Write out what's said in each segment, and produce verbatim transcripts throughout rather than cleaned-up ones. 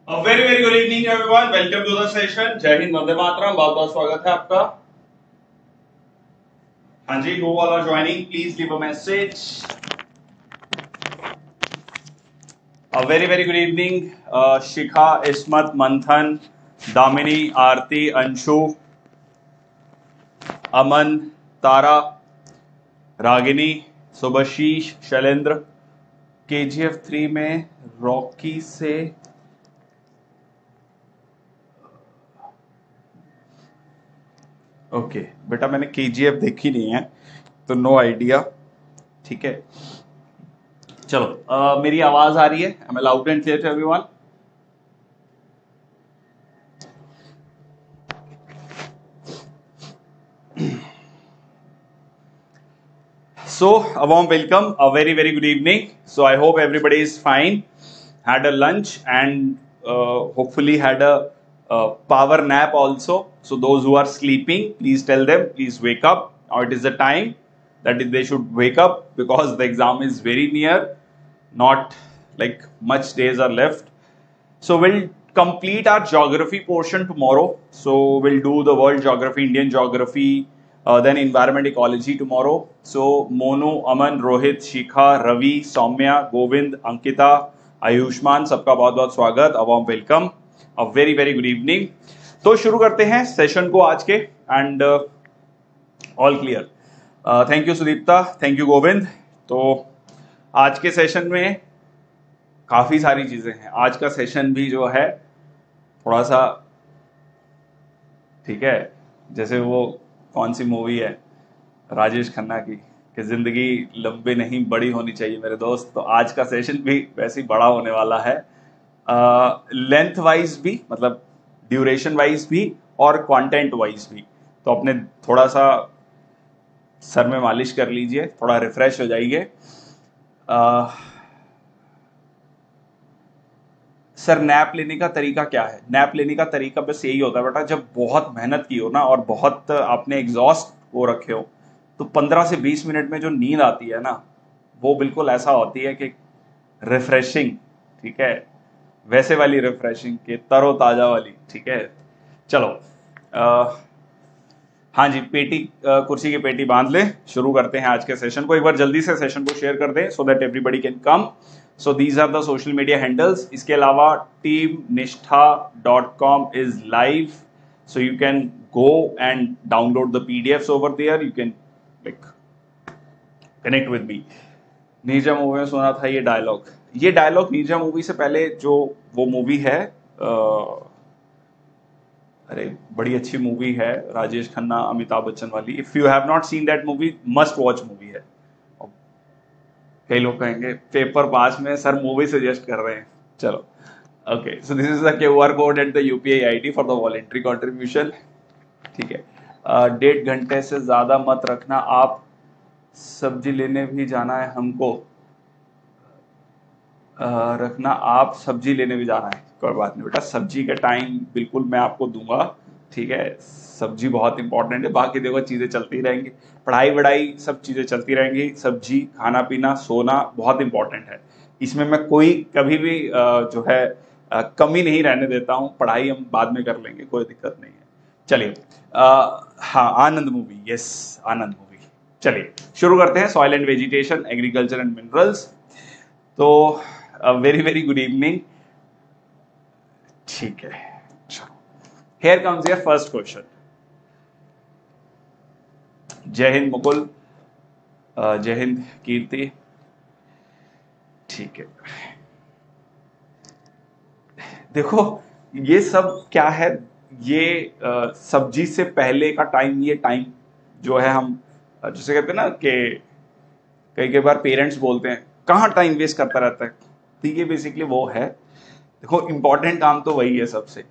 A very very good evening everyone. Welcome to the session. जय हिंद, वंदे मातरम. बहुत बहुत स्वागत है आपका. हाँ जी, who all are joining? Please leave a message. A very very good evening. Uh, Shikha, Ismat, Manthan, Damini, Aarti, Anshu, Aman, Tara, Ragini, सुबशीष, Shailendra. K G F three में रॉकी से ओके okay, बेटा मैंने के जी एफ देखी नहीं है तो नो आइडिया. ठीक है, चलो. uh, मेरी आवाज आ रही है? I am loud and clear to everyone? So, a warm welcome, a very very good evening. So, I hope everybody is fine, had a lunch and uh, hopefully had a uh, power nap also. So, those who are sleeping, please tell them, please wake up. Now it is the time that they should wake up because the exam is very near, not like much days are left. So, we'll complete our geography portion tomorrow. So, we'll do the world geography, Indian geography, Uh, then environment ecology tomorrow. So Monu, Aman, Rohit, Shikha, Ravi, Soumya, Govind, Ankita, Ayushman, सबका बहुत बहुत स्वागत. A warm welcome, a very very good evening. तो शुरू करते हैं session को आज के. And all clear. Thank you Sudipta, thank you Govind. तो आज के सेशन में काफी सारी चीजें हैं. आज का सेशन भी जो है थोड़ा सा ठीक है, जैसे वो कौन सी मूवी है राजेश खन्ना की कि जिंदगी लंबी नहीं बड़ी होनी चाहिए मेरे दोस्त. तो आज का सेशन भी वैसे ही बड़ा होने वाला है, लेंथ वाइज भी, मतलब ड्यूरेशन वाइज भी और कंटेंट वाइज भी. तो अपने थोड़ा सा सर में मालिश कर लीजिए, थोड़ा रिफ्रेश हो जाइए. सर नैप लेने का तरीका क्या है? नैप लेने का तरीका बस यही होता है बेटा, जब बहुत मेहनत की हो ना और बहुत आपने एग्जॉस्ट हो रखे हो तो पंद्रह से बीस मिनट में जो नींद आती है ना, वो बिल्कुल ऐसा होती है कि रिफ्रेशिंग. ठीक है, वैसे वाली रिफ्रेशिंग के तरोताजा वाली. ठीक है, चलो. आ, हाँ जी, पेटी आ, कुर्सी की पेटी बांध ले. शुरू करते हैं आज के सेशन को. एक बार जल्दी से सेशन को शेयर कर दें so that everybody can come. So these are the social media handles. इसके अलावा team nishtha dot com is live, so you can go and download the P D Fs over there. You can like connect with me. Neerja movie में सुना था ये dialogue. ये dialogue Neerja movie से पहले जो वो मूवी है, आ, अरे बड़ी अच्छी मूवी है राजेश खन्ना अमिताभ बच्चन वाली. If you have not seen that movie, must watch movie है. कई लोग कहेंगे पेपर पास में सर मूवी सजेस्ट कर रहे हैं. चलो, okay. So this is the QR code and the UPI ID for the voluntary contribution. ठीक है, डेढ़ घंटे से ज्यादा मत रखना. आप सब्जी लेने भी जाना है हमको. uh, रखना आप सब्जी लेने भी जाना है. कोई बात नहीं बेटा, सब्जी का टाइम बिल्कुल मैं आपको दूंगा. ठीक है, सब्जी बहुत इंपॉर्टेंट है. बाकी देखो चीजें चलती रहेंगी, पढ़ाई वढ़ाई सब चीजें चलती रहेंगी. सब्जी, खाना पीना, सोना बहुत इंपॉर्टेंट है. इसमें मैं कोई कभी भी जो है कमी नहीं रहने देता हूँ. पढ़ाई हम बाद में कर लेंगे, कोई दिक्कत नहीं है. चलिए, हाँ, Anand movie. Yes, Anand movie. चलिए शुरू करते हैं. Soil and vegetation, agriculture and minerals. तो वेरी वेरी गुड इवनिंग. ठीक है, here comes your first question. जय हिंद मुकुल, जय हिंद कीर्ति. ठीक है, देखो ये सब क्या है, ये uh, सब्जी से पहले का टाइम. ये टाइम जो है हम uh, जैसे कहते हैं ना कि कई कई बार पेरेंट्स बोलते हैं कहाँ टाइम वेस्ट करता रहता है. तो ये बेसिकली वो है. देखो इंपॉर्टेंट काम तो वही है सबसे.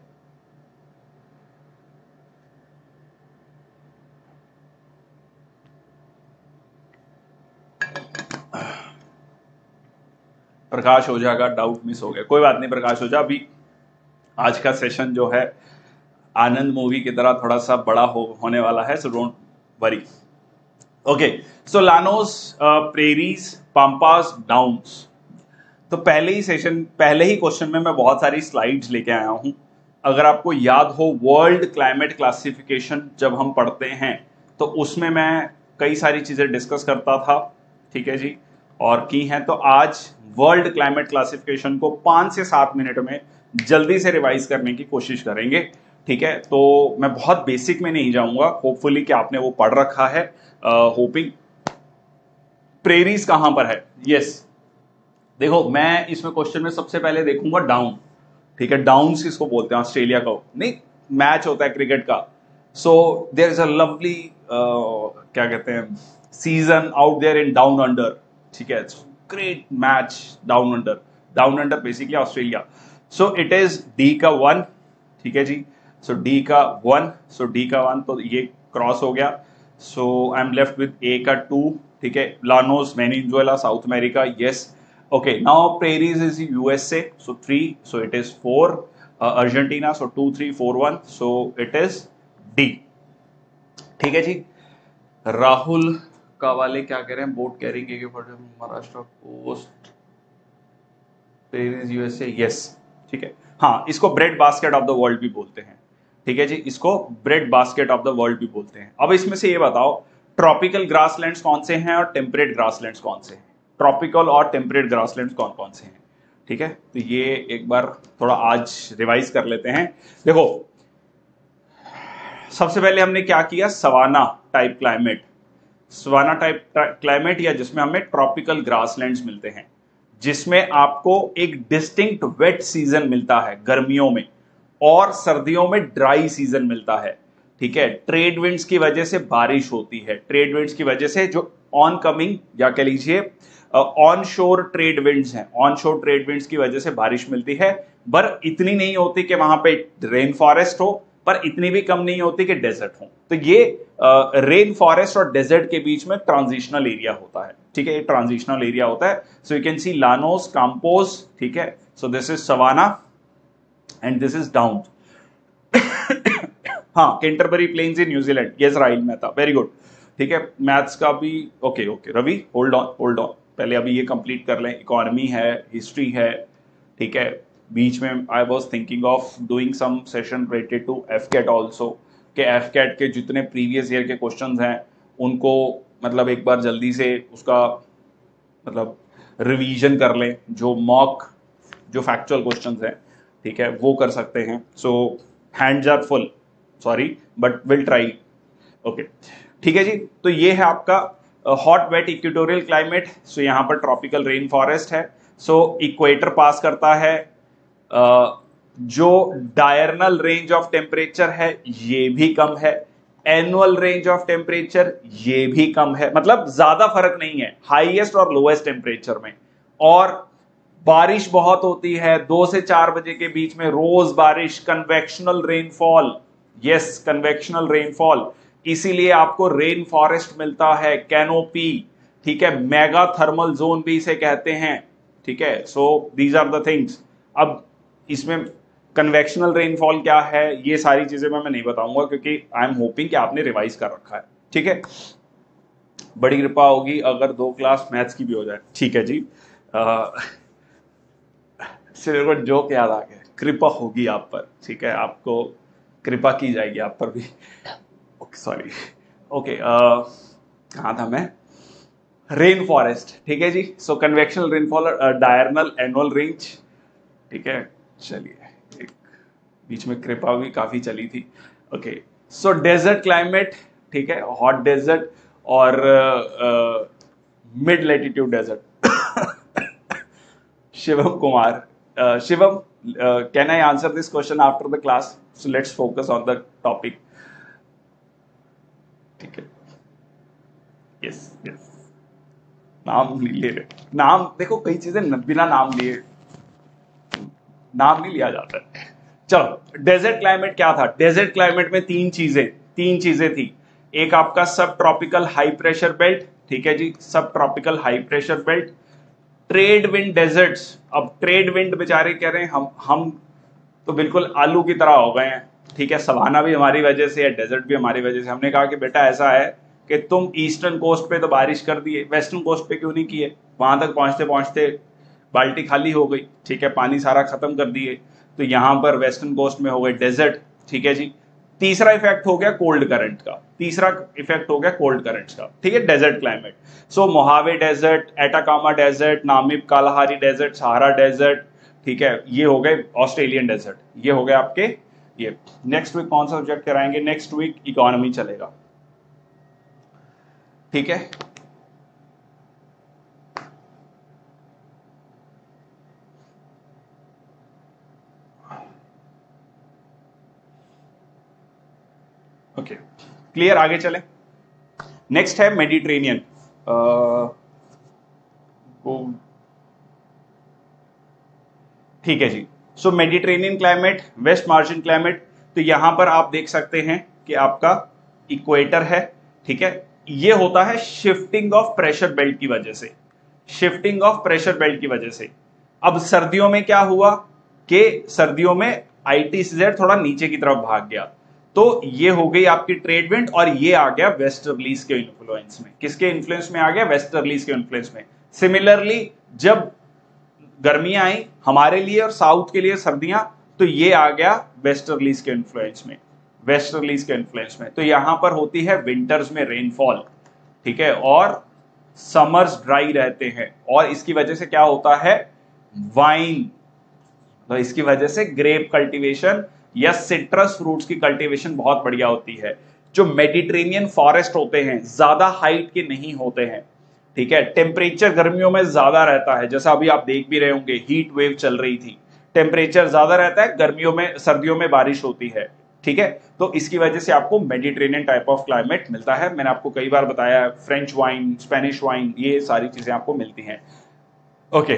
प्रकाश हो जाएगा, डाउट मिस हो गया. कोई बात नहीं प्रकाश हो जा. अभी आज का सेशन जो है आनंद मूवी की तरह थोड़ा सा बड़ा हो होने वाला है, so don't worry. Okay, so llanos, prairies, pampas, downs. तो पहले ही सेशन पहले ही क्वेश्चन में मैं बहुत सारी स्लाइड्स लेके आया हूं। अगर आपको याद हो वर्ल्ड क्लाइमेट क्लासिफिकेशन जब हम पढ़ते हैं तो उसमें मैं कई सारी चीजें डिस्कस करता था, ठीक है जी, और की हैं। तो आज वर्ल्ड क्लाइमेट क्लासिफिकेशन को पांच से सात मिनट में जल्दी से रिवाइज करने की कोशिश करेंगे, ठीक है। तो मैं बहुत बेसिक में नहीं जाऊंगा, होपफुली कि आपने वो पढ़ रखा है। होपिंग प्रेरीज कहां पर है, यस yes. देखो मैं इसमें क्वेश्चन में सबसे पहले देखूंगा डाउन, ठीक है। डाउन्स किसको बोलते हैं, ऑस्ट्रेलिया को नहीं, मैच होता है क्रिकेट का। So there is a lovely क्या कहते हैं season out there in down under, ठीक है। Great match down under, down under basically Australia. So it is D का वन, ठीक है जी। सो डी का वन, सो डी का वन तो ये क्रॉस हो गया। So I am left with A का टू, ठीक है। Llanos, Venezuela, South America, yes. Okay, now prairies is U S A, so three, so it is four. Uh, Argentina, so two, three, four, one, so it is D. ठीक है जी। राहुल का वाले क्या कह रहे हैं, बोट कैरिंग के Maharashtra coast prairies USA, yes, ठीक है। हाँ, इसको bread basket of the world भी बोलते हैं, ठीक है जी, इसको bread basket of the world भी बोलते हैं। अब इसमें से ये बताओ ट्रॉपिकल ग्रासलैंड्स कौन से हैं और टेम्परेट ग्रासलैंड्स कौन से हैं, ट्रॉपिकल और टेम्परेट ग्रासलैंड्स कौन कौन से हैं, ठीक है। तो ये एक बार थोड़ा आज रिवाइज कर लेते हैं। देखो सबसे पहले हमने क्या किया, savanna type climate, savanna type climate या जिसमें हमें ट्रॉपिकल ग्रासलैंड्स मिलते हैं, जिसमें आपको एक डिस्टिंक्ट वेट सीजन मिलता है गर्मियों में और सर्दियों में ड्राई सीजन मिलता है, ठीक है। ट्रेड विंड्स की वजह से बारिश होती है, ट्रेड विंड्स की वजह से जो ऑन कमिंग या कह लीजिए ऑन शोर ट्रेड विंड्स हैं, ऑन शोर ट्रेड विंड्स की वजह से बारिश मिलती है। पर इतनी नहीं होती कि वहां पे रेन फॉरेस्ट हो, पर इतनी भी कम नहीं होती कि डेजर्ट हो। तो ये रेन फॉरेस्ट और डेजर्ट के बीच में ट्रांजिशनल एरिया होता है, ठीक है, ये ट्रांजिशनल एरिया होता है। So you can see Llanos, काम्पोज, ठीक है। So this is savanna and this is down. हाँ, Canterbury planes in New Zealand, yes Rahul Mehta, very good, ठीक है। मैथ्स का भी okay okay Ravi, hold on hold on, पहले अभी ये कंप्लीट कर लें। इकोनॉमी है, हिस्ट्री है, ठीक है। बीच में I was thinking of doing some session related to AFCAT also, कि एफकेट के जितने प्रीवियस ईयर के क्वेश्चंस हैं उनको मतलब एक बार जल्दी से उसका मतलब रिवीजन कर लें, जो मॉक जो फैक्चुअल क्वेश्चंस हैं, ठीक है, वो कर सकते हैं। So hands are full, sorry but will try, okay, ठीक है जी। तो ये है आपका hot wet equatorial climate. So यहाँ पर ट्रॉपिकल रेन फॉरेस्ट है। सो so, इक्वेटर पास करता है। uh, जो डायरनल रेंज ऑफ टेम्परेचर है ये भी कम है, एनुअल रेंज ऑफ टेम्परेचर ये भी कम है, मतलब ज्यादा फर्क नहीं है हाईएस्ट और लोएस्ट टेम्परेचर में। और बारिश बहुत होती है, दो से चार बजे के बीच में रोज बारिश, convectional rainfall, yes convectional rainfall, इसीलिए आपको रेन फॉरेस्ट मिलता है, कैनोपी, ठीक है, मेगा थर्मल जोन भी इसे कहते हैं, ठीक है। So these are the things. अब इसमें कन्वेक्शनल रेनफॉल क्या है ये सारी चीजें मैं नहीं बताऊंगा, क्योंकि आई एम होपिंग कि आपने रिवाइज कर रखा है, ठीक है। बड़ी कृपा होगी अगर दो क्लास मैथ्स की भी हो जाए, ठीक है जी। सिर्फ को जोक याद आ गया, कृपा होगी आप पर, ठीक है, आपको कृपा की जाएगी आप पर भी, सॉरी, ओके, कहाँ था मैं, रेन फॉरेस्ट, ठीक है जी। So convectional rainfall, diurnal, annual range, ठीक है। चलिए, एक बीच में कृपा भी काफी चली थी, ओके। सो डेजर्ट क्लाइमेट, ठीक है, हॉट डेजर्ट और mid latitude desert. Shivam Kumar, uh, Shivam, can I answer this question after the class, so let's focus on the topic, ठीक है, यस यस। नाम नहीं ले रहे, नाम देखो कई चीजें बिना नाम लिए नाम नहीं लिया जाता है। चलो, डेजर्ट क्लाइमेट क्या था, डेजर्ट क्लाइमेट में तीन चीजें तीन चीजें थी। एक आपका सब ट्रॉपिकल हाई प्रेशर बेल्ट, ठीक है जी, subtropical high pressure belt, trade wind deserts. अब ट्रेड विंड बेचारे कह रहे हैं हम हम तो बिल्कुल आलू की तरह हो गए हैं, ठीक है। सवाना भी हमारी वजह से है, डेजर्ट भी हमारी वजह से। हमने कहा कि बेटा ऐसा है कि तुम ईस्टर्न कोस्ट पे तो बारिश कर दिए, वेस्टर्न कोस्ट पे क्यों नहीं किए, वहां तक पहुंचते पहुंचते बाल्टी खाली हो गई, ठीक है, पानी सारा खत्म कर दिए, तो यहां पर वेस्टर्न कोस्ट में हो गए डेजर्ट, ठीक है जी। तीसरा इफेक्ट हो गया कोल्ड करंट का, तीसरा इफेक्ट हो गया कोल्ड करंट्स का, ठीक है, desert climate. So Mojave desert, Atacama desert, Namib Kalahari desert, Sahara desert, ठीक है, ये हो गए ऑस्ट्रेलियन डेजर्ट, ये हो गए आपके ये। नेक्स्ट वीक कौन सा सब्जेक्ट कराएंगे? नेक्स्ट वीक इकोनॉमी चलेगा, ठीक है। ओके, क्लियर, आगे चले। नेक्स्ट है मेडिटेरेनियन, ठीक है जी। So Mediterranean climate, west margin climate, तो यहां पर आप देख सकते हैं कि आपका इक्वेटर है, ठीक है। ये होता है शिफ्टिंग ऑफ प्रेशर बेल्ट की वजह से, शिफ्टिंग ऑफ प्रेशर बेल्ट की वजह से। अब सर्दियों में क्या हुआ कि सर्दियों में आईटीसीजेड थोड़ा नीचे की तरफ भाग गया, तो ये हो गई आपकी ट्रेड विंड, और ये आ गया वेस्टर्लीज के इन्फ्लुएंस में। किसके इन्फ्लुएंस में आ गया? वेस्टर्लीज के इन्फ्लुएंस में। सिमिलरली जब गर्मियां आई हमारे लिए और साउथ के लिए सर्दियां, तो ये आ गया वेस्टर्लीज के इन्फ्लुएंस में, वेस्टर्लीज के इन्फ्लुएंस में। तो यहां पर होती है विंटर्स में रेनफॉल, ठीक है, और समर्स ड्राई रहते हैं, और इसकी वजह से क्या होता है? वाइन, तो इसकी वजह से ग्रेप कल्टीवेशन या सिट्रस फ्रूट्स की कल्टीवेशन बहुत बढ़िया होती है। जो मेडिटेरेनियन फॉरेस्ट होते हैं ज्यादा हाइट के नहीं होते हैं, ठीक है, टेम्परेचर गर्मियों में ज्यादा रहता है, जैसा अभी आप देख भी रहे होंगे हीट वेव चल रही थी, टेम्परेचर ज्यादा रहता है, गर्मियों में सर्दियों में बारिश होती है, ठीक है। तो इसकी वजह से आपको मेडिटेरेनियन टाइप ऑफ क्लाइमेट मिलता है। मैंने आपको कई बार बताया, फ्रेंच वाइन, स्पेनिश वाइन, ये सारी चीजें आपको मिलती हैं। ओके,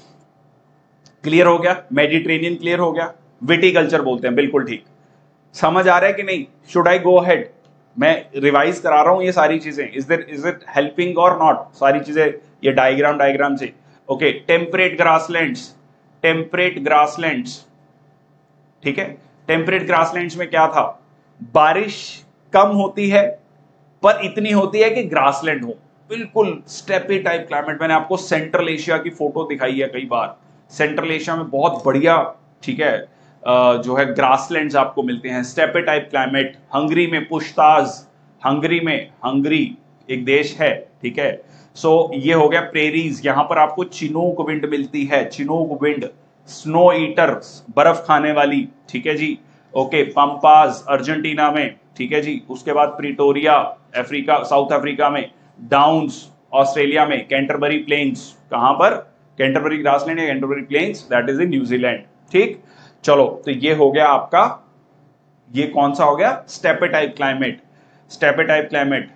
क्लियर हो गया, मेडिटेरेनियन क्लियर हो गया। विटीकल्चर बोलते हैं, बिल्कुल ठीक, समझ आ रहा है कि नहीं? Should I go ahead? मैं रिवाइज करा रहा हूं ये सारी चीजें, is there is it helping और नॉट? सारी चीजें ये डायग्राम डायग्राम से। Okay, temperate grasslands, temperate grasslands, ठीक है, टेम्परेट ग्रासलैंड्स में क्या था? बारिश कम होती है पर इतनी होती है कि ग्रासलैंड हो, बिल्कुल स्टेपी टाइप क्लाइमेट। मैंने आपको सेंट्रल एशिया की फोटो दिखाई है कई बार, सेंट्रल एशिया में बहुत बढ़िया, ठीक है, जो है ग्रासलैंड्स आपको मिलते हैं, स्टेपे टाइप क्लाइमेट। हंगरी में पुश्ताज, हंगरी में, हंगरी एक देश है, ठीक है। सो ये हो गया प्रेरीज, यहां पर आपको चिनूक विंड मिलती है, चिनूक विंड, स्नो ईटर्स, बर्फ खाने वाली, ठीक है जी। ओके, पंपाज अर्जेंटीना में, ठीक है जी। उसके बाद प्रिटोरिया अफ्रीका, साउथ अफ्रीका में, डाउन्स ऑस्ट्रेलिया में, कैंटरबरी प्लेन्स, कहां पर? कैंटरबरी ग्रासलैंड या Canterbury planes, that is in New Zealand, ठीक। चलो, तो ये हो गया आपका, ये कौन सा हो गया? Steppe type climate, steppe type climate.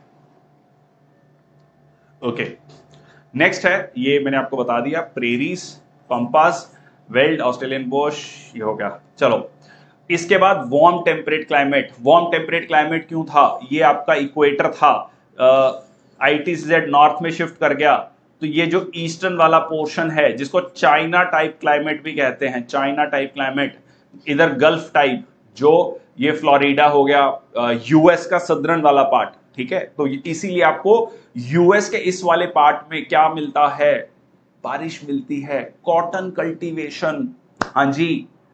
Okay, next है, ये मैंने आपको बता दिया, prairies, pampas, veld, Australian bush, ये हो गया। चलो, इसके बाद warm temperate climate. Warm temperate climate क्यों था? ये आपका इक्वेटर था, आईटीसीजेड नॉर्थ में शिफ्ट कर गया, तो ये जो ईस्टर्न वाला पोर्शन है, जिसको चाइना टाइप क्लाइमेट भी कहते हैं, चाइना टाइप क्लाइमेट, इधर गल्फ टाइप, जो ये फ्लोरिडा हो गया, यूएस का सदर्न वाला पार्ट, ठीक है। तो इसीलिए आपको यूएस के इस वाले पार्ट में क्या मिलता है? बारिश मिलती है, कॉटन कल्टीवेशन। हाँ जी,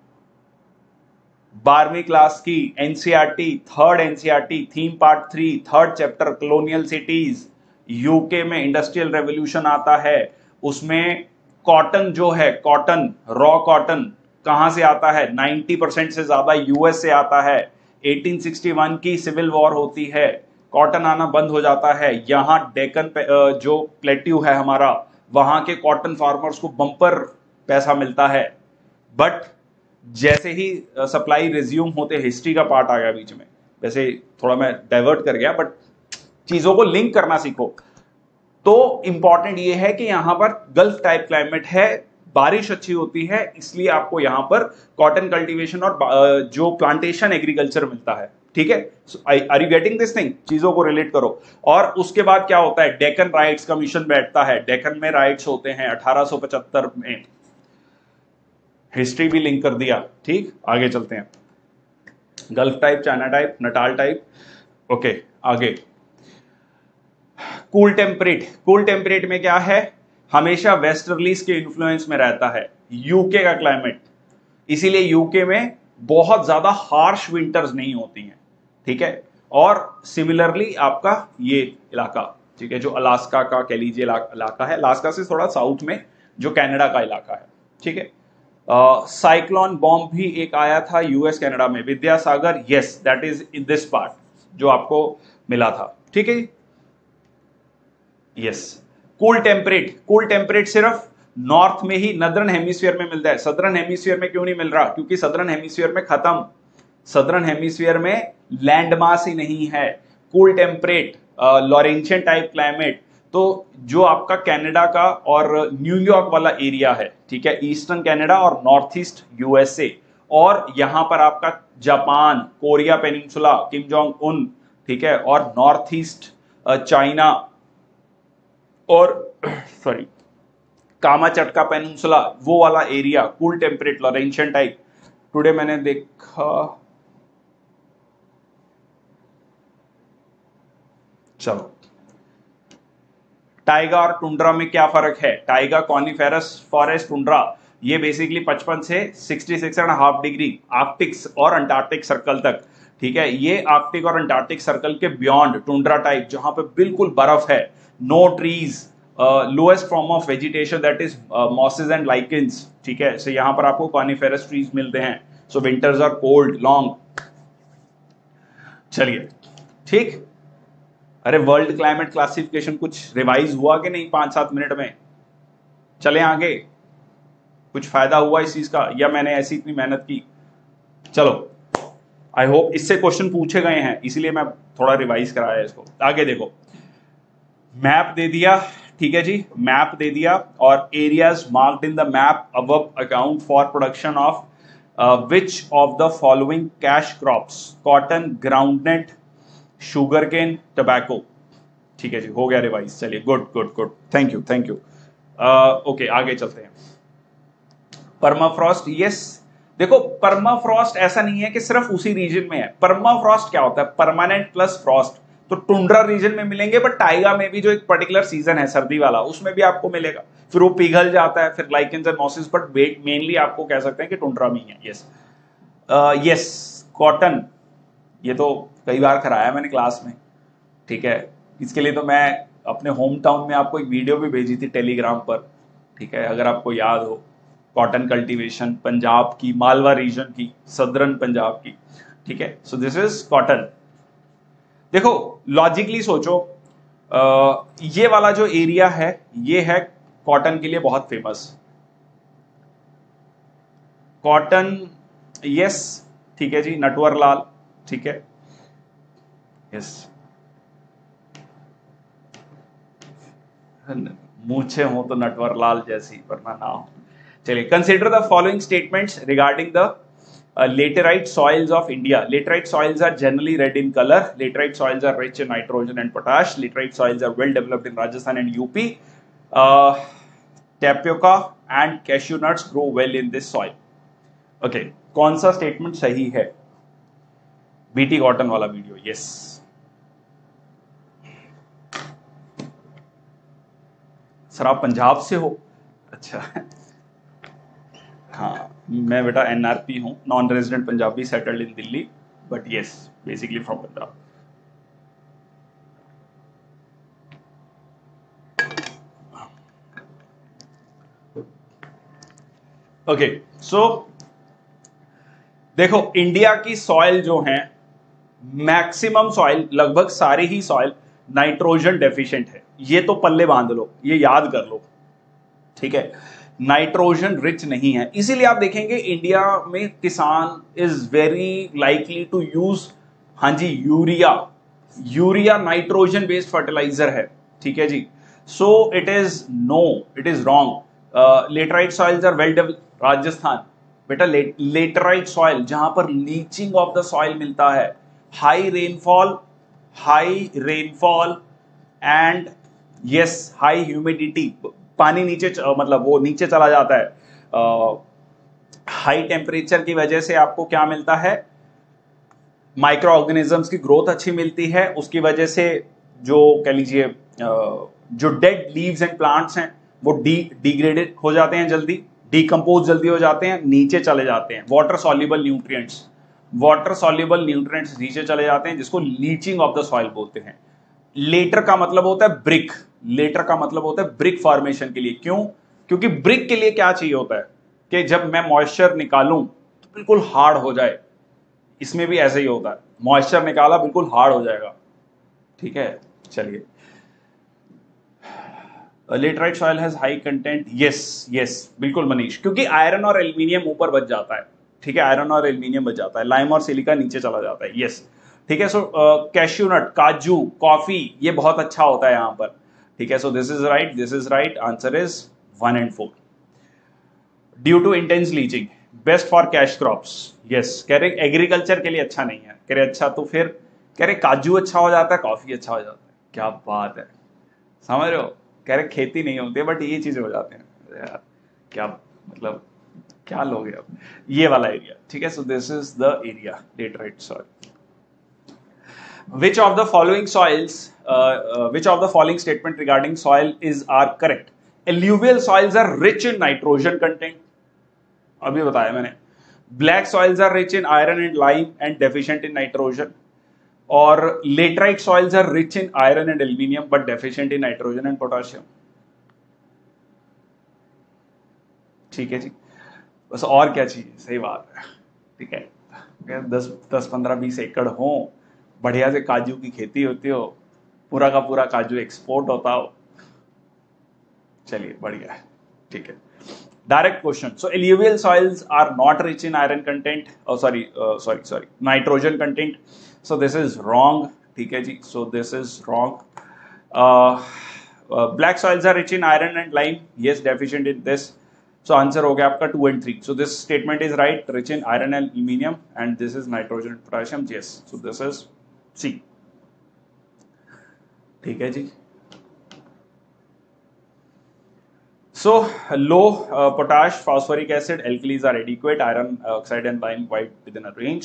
बारहवीं क्लास की NCERT, third NCERT, theme part three, third chapter, colonial cities. UK में इंडस्ट्रियल रेवोल्यूशन आता है, उसमें कॉटन जो है, कॉटन, रॉ कॉटन कहां से आता है? नब्बे परसेंट से ज्यादा यूएस से आता है। अठारह सौ इकसठ की सिविल वॉर होती है, कॉटन आना बंद हो जाता है। यहां डेक्कन जो प्लेट्यू है हमारा, वहां के कॉटन फार्मर्स को बम्पर पैसा मिलता है। बट जैसे ही सप्लाई रिज्यूम होते, हिस्ट्री का पार्ट आ गया बीच में, वैसे थोड़ा मैं डाइवर्ट कर गया, बट चीजों को लिंक करना सीखो। तो इंपॉर्टेंट ये है कि यहां पर गल्फ टाइप क्लाइमेट है, बारिश अच्छी होती है, इसलिए आपको यहां पर कॉटन कल्टीवेशन और जो प्लांटेशन एग्रीकल्चर मिलता है, ठीक है। Are you getting this thing? चीजों को रिलेट करो। और उसके बाद क्या होता है? डेक्कन राइट्स कमीशन बैठता है, डेक्कन में राइट्स होते हैं अठारह सौ पचहत्तर में। हिस्ट्री भी लिंक कर दिया, ठीक। आगे चलते हैं, gulf type, China type, Natal type. Okay, आगे कूल टेम्परेट। कूल टेम्परेट में क्या है? हमेशा वेस्टर्लीज के इन्फ्लुएंस में रहता है। यूके का क्लाइमेट, इसीलिए यूके में बहुत ज्यादा हार्श विंटर्स नहीं होती हैं, ठीक है। और सिमिलरली आपका ये इलाका, ठीक है, जो अलास्का का कह लीजिए इलाका है, अलास्का से थोड़ा साउथ में जो कनाडा का इलाका है, ठीक है। साइक्लोन बॉम्ब भी एक आया था यूएस कनाडा में, Vidyasagar, yes that is in this part जो आपको मिला था, ठीक है। Yes, cool temperate, cool temperate सिर्फ नॉर्थ में ही, नदर्न हेमिस्फीयर में मिलता है। सदर्न हेमिस्फीयर में क्यों नहीं मिल रहा? क्योंकि सदर्न हेमिस्फीयर में खत्म, सदर्न हेमिस्फीयर में लैंड मास ही नहीं है। Cool temperate, Laurentian type climate, तो जो आपका कनाडा का और न्यूयॉर्क वाला एरिया है, ठीक है, ईस्टर्न कनाडा और नॉर्थ ईस्ट यूएसए, और यहां पर आपका Japan, Korea peninsula, Kim Jong Un, ठीक है, और नॉर्थ ईस्ट चाइना और सॉरी कामाचटका पेनिनसुला, वो वाला area, cool temperate Laurentian type. Today मैंने देखा, चलो टाइगा और टुंड्रा में क्या फर्क है? टाइगा कॉनिफेरस फॉरेस्ट, टुंड्रा ये बेसिकली पचपन से छियासठ एंड हाफ डिग्री आर्कटिक और अंटार्कटिक सर्कल तक, ठीक है। ये आर्कटिक और अंटार्कटिक सर्कल के बियॉन्ड टुंड्रा टाइप, जहां पे बिल्कुल बर्फ है, no trees, lowest form of vegetation that is mosses and lichens, ठीक है। सो यहां पर आपको कॉनिफेरस ट्रीज मिलते हैं। So winters are cold long. चलिए, ठीक। अरे वर्ल्ड क्लाइमेट क्लासिफिकेशन कुछ रिवाइज हुआ कि नहीं पांच सात मिनट में? चले आगे, कुछ फायदा हुआ इस चीज का, या मैंने ऐसी इतनी मेहनत की? चलो, आई होप इससे क्वेश्चन पूछे गए हैं, इसीलिए मैं थोड़ा रिवाइज कराया इसको। आगे देखो, मैप दे दिया, ठीक है जी, मैप दे दिया, और areas marked in the map above account for production of which of the following cash crops, cotton, groundnut, sugar cane, tobacco, ठीक है जी, हो गया रिवाइज। चलिए, good good good, thank you thank you. Okay, आगे चलते हैं। परमाफ्रॉस्ट, यस, देखो परमाफ्रॉस्ट ऐसा नहीं है कि सिर्फ उसी रीजन में है। परमाफ्रॉस्ट क्या होता है? Permanent plus frost. तो टुंड्रा रीजन में मिलेंगे, बट टाइगा में भी जो एक पर्टिकुलर सीजन है सर्दी वाला, उसमें भी आपको मिलेगा, फिर वो पिघल जाता है, फिर lichens and mosses, but wet mainly आपको कह सकते हैं कि टुंड्रा में ही है। यस यस, कॉटन, ये तो कई बार कराया मैंने क्लास में, ठीक है। इसके लिए तो मैं अपने होम टाउन में आपको एक वीडियो भी भेजी थी टेलीग्राम पर, ठीक है, अगर आपको याद हो। कॉटन कल्टीवेशन पंजाब की, मालवा रीजन की, सदर्न पंजाब की, ठीक है। So this is cotton. देखो लॉजिकली सोचो, आ, ये वाला जो एरिया है ये है कॉटन के लिए बहुत फेमस। कॉटन, यस, ठीक है जी, नटवर लाल, ठीक है, यस, मूछे हो तो नटवर लाल जैसी, वरना ना हो। चलिए, consider the following statements regarding the laterite soils of India. Laterite soils are generally red in color. Laterite soils are rich in nitrogen and potash. Laterite soils are well developed in Rajasthan and U P. Uh, tapioca and cashew nuts grow well in this soil. Okay, कौन सा statement सही है? BT cotton वाला video, yes. Sir आप पंजाब से हो? अच्छा, हाँ, मैं बेटा एनआरपी हूँ, non resident Punjabi, settled in Delhi, but yes basically from Punjab. Okay, so देखो इंडिया की सॉइल जो है, मैक्सिमम सॉइल, लगभग सारी ही सॉइल नाइट्रोजन डेफिशिएंट है। ये तो पल्ले बांध लो, ये याद कर लो, ठीक है, नाइट्रोजन रिच नहीं है। इसीलिए आप देखेंगे इंडिया में किसान is very likely to use, हाँ जी, urea. Urea nitrogen based fertiliser है, ठीक है जी। So it is no, it is wrong. Laterite soils are well developed. Rajasthan बेटा, लेटराइट सॉइल जहां पर लीचिंग ऑफ द सॉइल मिलता है, high rainfall, high rainfall and yes high humidity, पानी नीचे मतलब वो नीचे चला जाता है, हाई टेम्परेचर की वजह से आपको क्या मिलता है? माइक्रो ऑर्गेनिजम्स की ग्रोथ अच्छी मिलती है। उसकी वजह से जो कह लीजिए जो डेड लीव्स एंड प्लांट्स हैं वो डी डिग्रेडेड हो जाते हैं जल्दी, डिकम्पोज जल्दी हो जाते हैं, नीचे चले जाते हैं। Water soluble nutrients, water soluble nutrients नीचे चले जाते हैं, जिसको लीचिंग ऑफ द सॉइल बोलते हैं। लेटर का मतलब होता है ब्रिक, लेटर का मतलब होता है ब्रिक फॉर्मेशन के लिए। क्यों? क्योंकि ब्रिक के लिए क्या चाहिए होता है कि जब मैं मॉइस्चर निकालूं तो बिल्कुल हार्ड हो जाए। इसमें भी ऐसे ही होता है, मॉइस्चर निकाला बिल्कुल हार्ड हो जाएगा। ठीक है, चलिए। Laterite soil has high content, yes yes बिल्कुल मनीष, क्योंकि आयरन और एल्यूमिनियम ऊपर बच जाता है। ठीक है, आयरन और एल्यूमिनियम बच जाता है, लाइम और सिलिका नीचे चला जाता है। यस, ठीक है। सो कैश्यू नट, काजू, कॉफी, ये बहुत अच्छा होता है यहाँ पर। ठीक है, so this is right, this is right, answer is one and four. Due to intense leaching, best for cash crops, yes. कह रहे एग्रीकल्चर के लिए अच्छा नहीं है, कह रहे अच्छा तो फिर कह रहे काजू अच्छा हो जाता है, कॉफी अच्छा हो जाता है। क्या बात है, समझ रहे हो? कह रहे खेती नहीं होती है बट ये चीजें हो जाते हैं यार, क्या मतलब क्या लोग हैं अब। ये वाला एरिया, ठीक है। So this is the area laterite soil. Which of the following soils, uh, uh, which of the following statement regarding soil is are correct? Alluvial soils are rich in nitrogen content. अभी बताया मैंने। Black soils are rich in iron and lime and deficient in nitrogen. और laterite soils are rich in iron and aluminium but deficient in nitrogen and potassium. ठीक है जी, बस और क्या चाहिए? सही बात है, ठीक है। दस दस पंद्रह बीस एकड़ हो, बढ़िया से काजू की खेती होती हो, पूरा का पूरा काजू एक्सपोर्ट होता हो, चलिए बढ़िया है, ठीक है। Direct question. So alluvial soils are not rich in iron content, sorry sorry sorry nitrogen content, so this is wrong, ठीक है जी। So this is wrong. Black soils are rich in iron and lime, yes, deficient in this. So answer हो गया आपका two and three. So this statement is right, rich in iron and aluminium, and this is nitrogen potassium, yes. So this is सी, ठीक है जी। So low uh, potash, phosphoric acid, alkalis are adequate. Iron oxide and lime white within a range.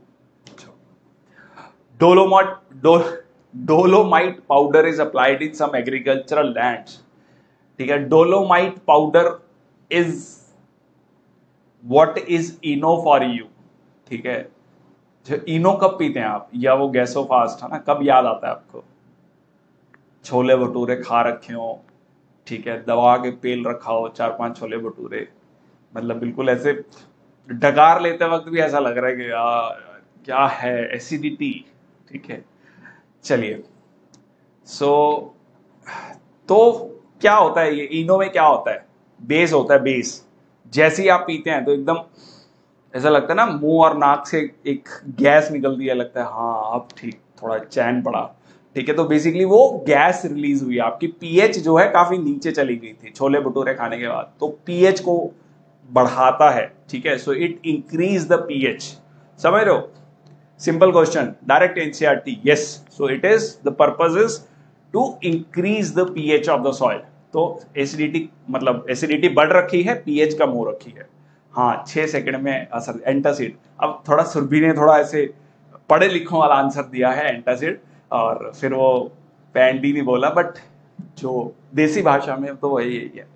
Dolomite, do, dolomite powder is applied in some agricultural lands. ठीक है, dolomite powder is what is eno for you. ठीक है, जो इनो कब पीते हैं आप, या वो गैसो फास्ट है ना, कब याद आता है आपको? छोले भटूरे खा रखे हो, ठीक है, दबा के पेल रखा हो चार पांच छोले भटूरे, मतलब बिल्कुल ऐसे डकार लेते वक्त भी ऐसा लग रहा है कि यार क्या है, एसिडिटी, ठीक है। चलिए, सो तो क्या होता है ये इनो में, क्या होता है? बेस होता है, बेस। जैसे ही आप पीते हैं तो एकदम ऐसा लगता है ना, मुंह और नाक से एक गैस निकलती है, लगता है हाँ अब ठीक, थोड़ा चैन पड़ा, ठीक है। तो बेसिकली वो गैस रिलीज हुई, आपकी पीएच जो है काफी नीचे चली गई थी छोले भटूरे खाने के बाद, तो पीएच को बढ़ाता है, ठीक है। So it increase the pH, समझ रहे हो? Simple question, direct NCERT, yes. So it is the purpose is to increase the pH of the soil. तो एसिडिटी, मतलब एसिडिटी बढ़ रखी है, पीएच कम हो रखी है। हाँ, छह सेकंड में असर, एंटासिड। अब थोड़ा सुरभि ने थोड़ा ऐसे पढ़े लिखों वाला आंसर दिया है, एंटासिड, और फिर वो पैंडी नहीं बोला, बट जो देसी भाषा में तो वही यही है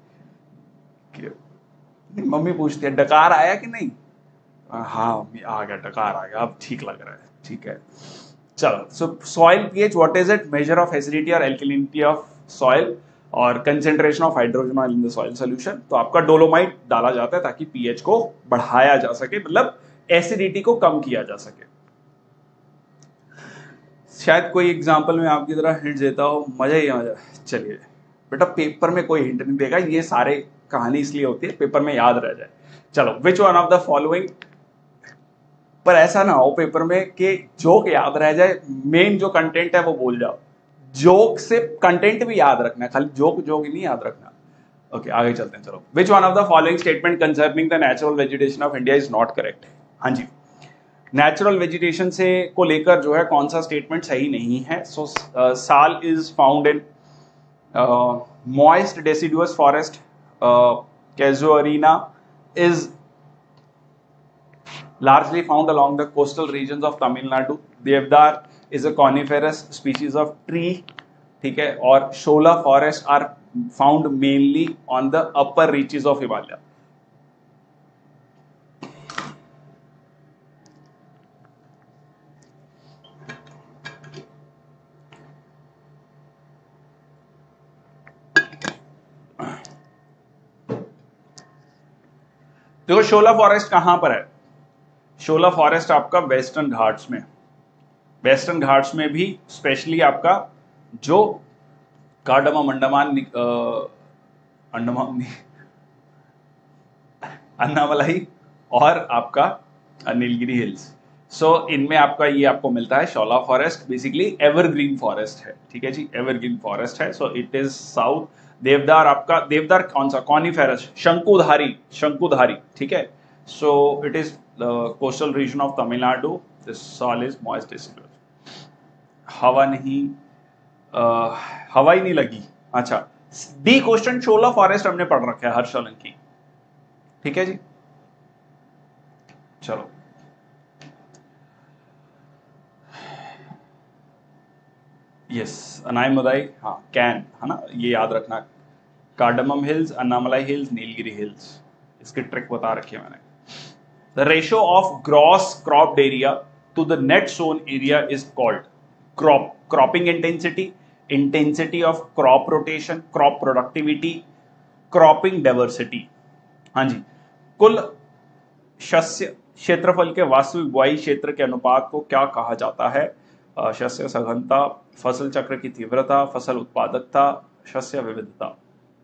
कि मम्मी पूछती है डकार आया कि नहीं, हाँ मम्मी आ गया, डकार आ गया, अब ठीक लग रहा है, ठीक है। चलो, so soil pH, what is it? Measure of acidity और एल्कलिनिटी ऑफ सॉइल और concentration of hydrogen ion in the soil solution. तो आपका डोलोमाइट डाला जाता है ताकि पीएच को बढ़ाया जा सके, मतलब एसिडिटी को कम किया जा सके। शायद कोई एग्जांपल में आपकी तरह हिंट देता हो, मजा ही मजा। चलिए बेटा, पेपर में कोई हिंट नहीं देगा, ये सारे कहानी इसलिए होती है पेपर में याद रह जाए। चलो, which one of the following, पर ऐसा ना हो पेपर में कि जोक याद रह जाए, मेन जो कंटेंट है वो भूल जाओ। जोक से कंटेंट भी याद रखना है, खाली जोक जोक ही नहीं याद रखना। ओके, आगे चलते हैं। चलो, which one of the following statement concerning the natural vegetation of India is not correct? हाँ जी, नेचुरल वेजिटेशन से को लेकर जो है कौन सा स्टेटमेंट सही नहीं है? So sal is found in moist deciduous forest, casuarina is largely found along the coastal regions of Tamil Nadu. Devdar is a coniferous species of tree, ठीक है, और shola forest are found mainly on the upper reaches of Himalaya. देखो shola forest कहां पर है? Shola forest आपका western Ghats में, western Ghats में भी स्पेशली आपका जो कार्डमम अंडमान अंडमान अन्नामलाई और आपका नीलगिरी हिल्स। सो so, इनमें आपका ये आपको मिलता है shola forest, basically evergreen forest है, ठीक है जी, एवरग्रीन फॉरेस्ट है। So it is south. देवदार आपका, देवदार कौन सा? कॉनिफेरस, शंकुधारी, शंकुधारी, ठीक है। So it is coastal region of Tamil Nadu. This soil is moist district. हवा नहीं, uh, हवा ही नहीं लगी। अच्छा, डी क्वेश्चन शोला फॉरेस्ट हमने पढ़ रखा है हर्ष सोलंकी, ठीक है जी। चलो यस, अनाई मदाई, हाँ कैन, है ना, ये याद रखना। Cardamom hills, Annamalai hills, Nilgiri hills, इसकी ट्रिक बता रखी है मैंने। The ratio of gross cropped area to the net sown area is called crop cropping intensity, intensity of crop rotation, crop productivity, cropping diversity. हाँ जी, कुल शस्य क्षेत्रफल के वास्तविक बुआई क्षेत्र के अनुपात को क्या कहा जाता है? शस्य सघनता, फसल चक्र की तीव्रता, फसल उत्पादकता, शस्य विविधता।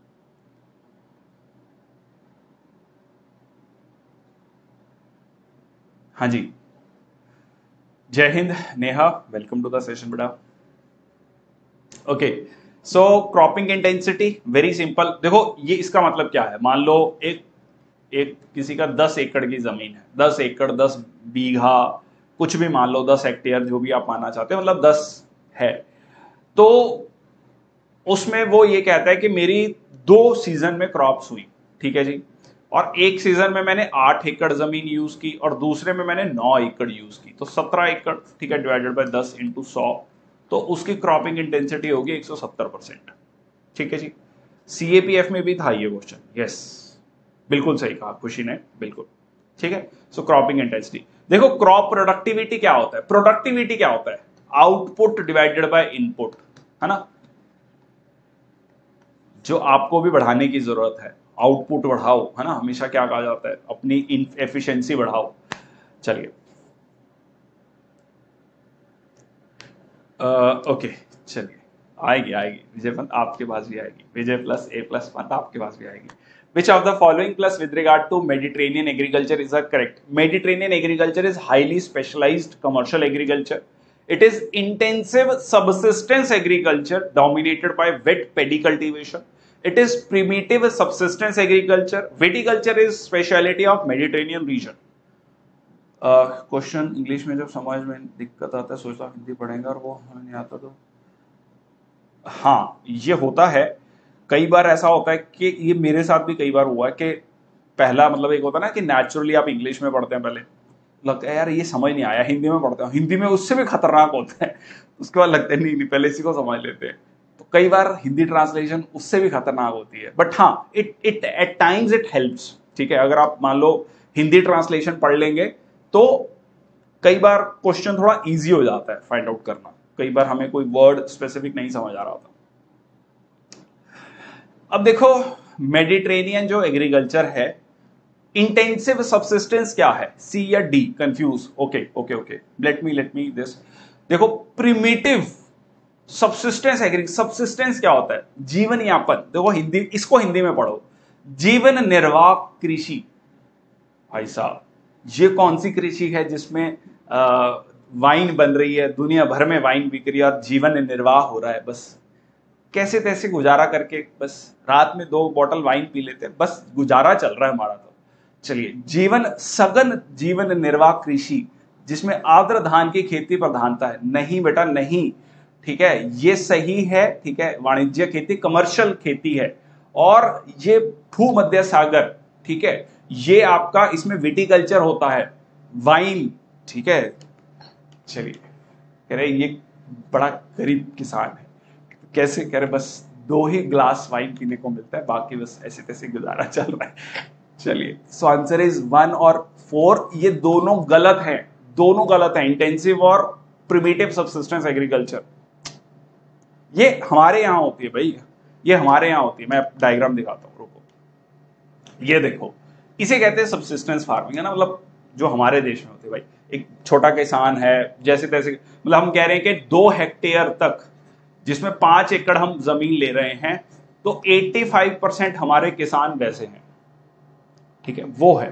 हाँ जी, जय हिंद Neha, welcome to the session बेटा। Okay, so cropping intensity very simple. देखो ये इसका मतलब क्या है? मान लो एक एक किसी का दस एकड़ की जमीन है, दस एकड़, दस बीघा, कुछ भी मान लो, दस हेक्टेयर, जो भी आप मानना चाहते हो, मतलब दस है। तो उसमें वो ये कहता है कि मेरी दो सीजन में क्रॉप्स हुई, ठीक है जी, और एक सीजन में मैंने आठ एकड़ जमीन यूज की और दूसरे में मैंने नौ एकड़ यूज की, तो सत्रह एकड़, ठीक है, डिवाइडेड बाय दस इंटू सौ, तो उसकी क्रॉपिंग इंटेंसिटी होगी एक सौ सत्तर परसेंट, ठीक है जी। सीएपीएफ में भी था ये क्वेश्चन, यस बिल्कुल सही कहा खुशी ने, बिल्कुल ठीक है। So cropping intensity. देखो क्रॉप प्रोडक्टिविटी क्या होता है? प्रोडक्टिविटी क्या होता है? आउटपुट डिवाइडेड बाय इनपुट, है ना, जो आपको भी बढ़ाने की जरूरत है। आउटपुट बढ़ाओ, है ना, हमेशा क्या कहा जाता है, अपनी एफिशिएंसी बढ़ाओ। चलिए ओके, चलिए आएगी आएगी विजय पंत, आपके पास भी आएगी। Vijay plus A plus Pant आपके पास भी आएगी। Which of the following plus with regard to Mediterranean agriculture is a correct? Mediterranean agriculture is highly specialized commercial agriculture. It is intensive subsistence agriculture dominated by wet paddy cultivation. It is primitive subsistence agriculture. Viticulture is speciality of Mediterranean region. Question uh, English में जब समझ में दिक्कत आता है, सोचता हिंदी पढ़ेंगे और वो हमें नहीं आता, तो हाँ ये होता है। कई बार ऐसा होता है कि ये मेरे साथ भी कई बार हुआ है कि पहला मतलब एक होता है ना कि नेचुरली आप इंग्लिश में पढ़ते हैं, पहले लगता है यार ये समझ नहीं आया, हिंदी में पढ़ते हैं, हिंदी में उससे भी खतरनाक होता है, उसके बाद लगता है नहीं नहीं पहले इसी को समझ लेते हैं। तो कई बार हिंदी ट्रांसलेशन उससे भी खतरनाक होती है, बट हाँ it it at times it helps, ठीक है। अगर आप मान लो हिंदी ट्रांसलेशन पढ़ लेंगे तो कई बार क्वेश्चन थोड़ा ईजी हो जाता है फाइंड आउट करना। कई बार हमें कोई वर्ड स्पेसिफिक नहीं समझ आ रहा होता। अब देखो मेडिटेरेनियन जो एग्रीकल्चर है, इंटेंसिव सब्सिस्टेंस क्या है, सी या D? Confuse, okay okay okay, let me let me this. देखो प्रिमिटिव सब्सिस्टेंस एग्री, सब्सिस्टेंस क्या होता है? जीवन यापन। देखो हिंदी, इसको हिंदी में पढ़ो, जीवन निर्वाह कृषि। भाई साहब ये कौन सी कृषि है जिसमें वाइन बन रही है, दुनिया भर में वाइन बिक रही है और जीवन निर्वाह हो रहा है, बस कैसे तैसे गुजारा करके, बस रात में दो बोतल वाइन पी लेते हैं, बस गुजारा चल रहा है हमारा। तो चलिए, जीवन सघन जीवन निर्वाह कृषि जिसमें आर्द्र धान की खेती प्रधानता है। नहीं बेटा नहीं, ठीक है, ये सही है, ठीक है, वाणिज्य खेती कमर्शियल खेती है। और ये भूमध्य सागर, ठीक है, ये आपका इसमें विटिकल्चर होता है, वाइन, ठीक है। चलिए कह रहे ये बड़ा गरीब किसान है, कैसे? कह रहे बस दो ही ग्लास वाइन पीने को मिलता है, बाकी बस ऐसे तैसे गुजारा चल रहा है। चलिए, सो आंसर इज वन और फोर। ये दोनों गलत हैं, दोनों गलत हैं, इंटेंसिव और प्रिमिटिव सबसिस्टेंस एग्रीकल्चर। ये हमारे यहां होती है भाई, ये हमारे यहां होती है। मैं डायग्राम दिखाता हूं, रुको। ये देखो, इसे कहते हैं सबसिस्टेंस फार्मिंग, है ना, मतलब जो हमारे देश में होती है भाई। एक छोटा किसान है, जैसे तैसे, मतलब हम कह रहे हैं कि दो हेक्टेयर तक, जिसमें पांच एकड़ हम जमीन ले रहे हैं, तो पचासी परसेंट हमारे किसान वैसे हैं, ठीक है, वो है।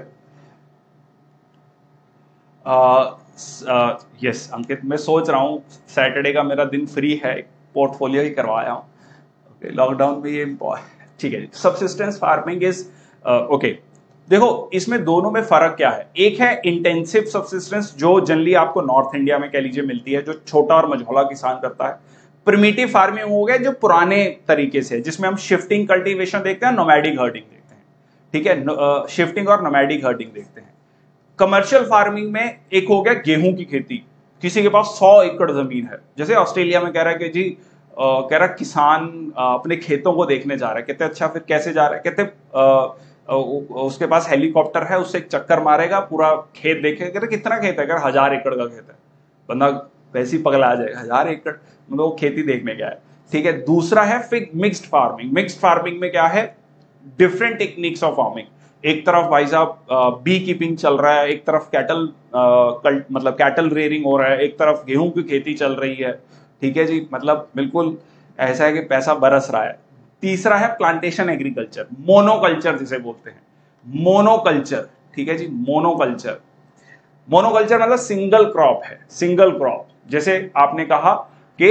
यस अंकित, मैं सोच रहा हूं सैटरडे का मेरा दिन फ्री है, पोर्टफोलियो ही करवाया हूं। ओके, लॉकडाउन में ये ठीक है। Subsistence farming is okay. देखो, इसमें दोनों में फर्क क्या है। एक है इंटेंसिव सबसिस्टेंस, जो जनरली आपको नॉर्थ इंडिया में कह लीजिए मिलती है, जो छोटा और मझोला किसान करता है। प्रिमिटिव फार्मिंग हो गया जो पुराने तरीके से, जिसमें हम शिफ्टिंग कल्टीवेशन देखते हैं, नोमैडिक हर्डिंग देखते हैं, ठीक है, शिफ्टिंग और नोमैडिक हर्डिंग देखते हैं। कमर्शियल फार्मिंग में एक हो गया गेहूं की खेती, किसी के पास सौ एकड़ जमीन है, जैसे ऑस्ट्रेलिया में कह रहा है कि जी आ, कह रहा किसान आ, अपने खेतों को देखने जा रहा है। कहते अच्छा फिर कैसे जा रहा है, कहते आ, आ, उसके पास हेलीकॉप्टर है, उससे एक चक्कर मारेगा, पूरा खेत देखेगा। कहते कितना खेत है, कह हजार एकड़ का खेत है। बंदा वैसे ही पगला आ जाएगा, हजार एकड़, मतलब वो खेती देखने गया है, ठीक है। दूसरा है फिर मिक्स्ड फार्मिंग। मिक्स्ड फार्मिंग में क्या है, डिफरेंट टेक्निक्स ऑफ फार्मिंग। एक तरफ भाई साहब बी कीपिंग चल रहा है, एक तरफ कैटल मतलब कैटल रेयरिंग हो रहा है, एक तरफ गेहूं की खेती चल रही है, ठीक है जी, मतलब बिल्कुल ऐसा है कि पैसा बरस रहा है। तीसरा है प्लांटेशन एग्रीकल्चर, मोनोकल्चर जिसे बोलते हैं, मोनोकल्चर, ठीक है जी, मोनोकल्चर। मोनोकल्चर मतलब सिंगल क्रॉप है, सिंगल क्रॉप। जैसे आपने कहा कि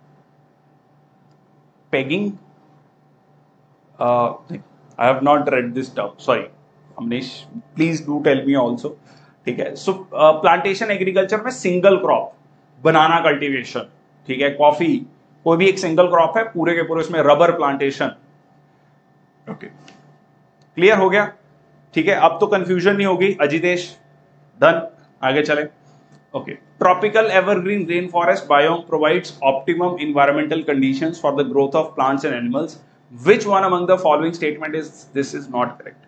pegging, I have not read this term, sorry Amnish, please do tell me also, ठीक है। सो प्लांटेशन एग्रीकल्चर में सिंगल क्रॉप, बनाना कल्टीवेशन, ठीक है, कॉफी, कोई भी एक सिंगल क्रॉप है, पूरे के पूरे उसमें रबर प्लांटेशन। ओके, क्लियर हो गया, ठीक है। अब तो कंफ्यूजन नहीं होगी, अजितेश डन, आगे चले। Okay, tropical evergreen rain forest biome provides optimum environmental conditions for the growth of plants and animals, which one among the following statement is this is not correct.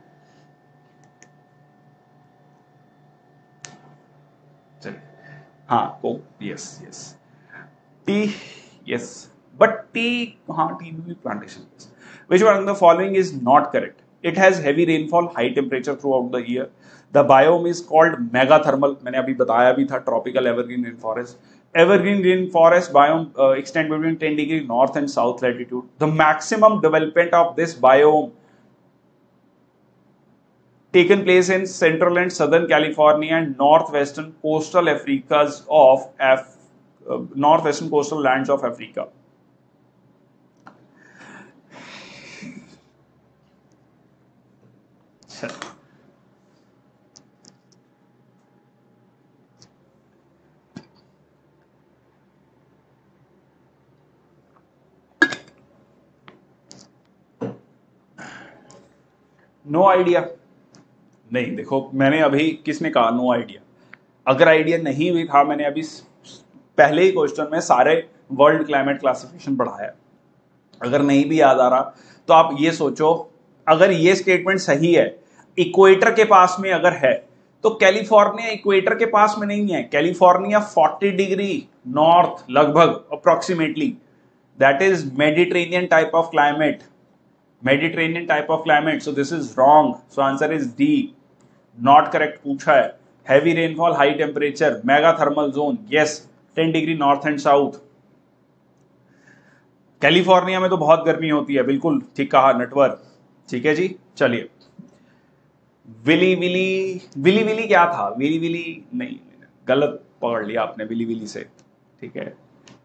चलिए, हाँ, को yes yes tea, yes, but tea, हाँ, tea भी plantation. Which one of the following is not correct? It has heavy rainfall, high temperature throughout the year. The biome is called megathermal. मैंने अभी बताया भी था, tropical evergreen rainforest. Evergreen rainforest biome uh, extend between ten degree north and south latitude. The maximum development of this biome taken place in central and southern California and northwestern coastal Africas of Af Uh, northwestern coastal lands of Africa. No idea नहीं, देखो मैंने अभी, किसने कहा no idea? अगर idea नहीं भी था, मैंने अभी पहले ही क्वेश्चन में सारे वर्ल्ड क्लाइमेट क्लासिफिकेशन पढ़ाया। अगर नहीं भी याद आ रहा तो आप ये सोचो, अगर ये स्टेटमेंट सही है, इक्वेटर के पास में अगर है, तो कैलिफोर्निया इक्वेटर के पास में नहीं है। कैलिफोर्निया चालीस डिग्री नॉर्थ लगभग approximately, that is Mediterranean type of climate, Mediterranean type of climate. So this is wrong, so answer is D, not correct पूछा है। Heavy rainfall, high temperature, mega thermal zone, yes, ten degree north and south. California में तो बहुत गर्मी होती है, बिल्कुल ठीक कहा नटवर, ठीक है जी। चलिए, विली विली, विली विली क्या था? विली विली नहीं, गलत पकड़ लिया आपने विली विली से, ठीक है।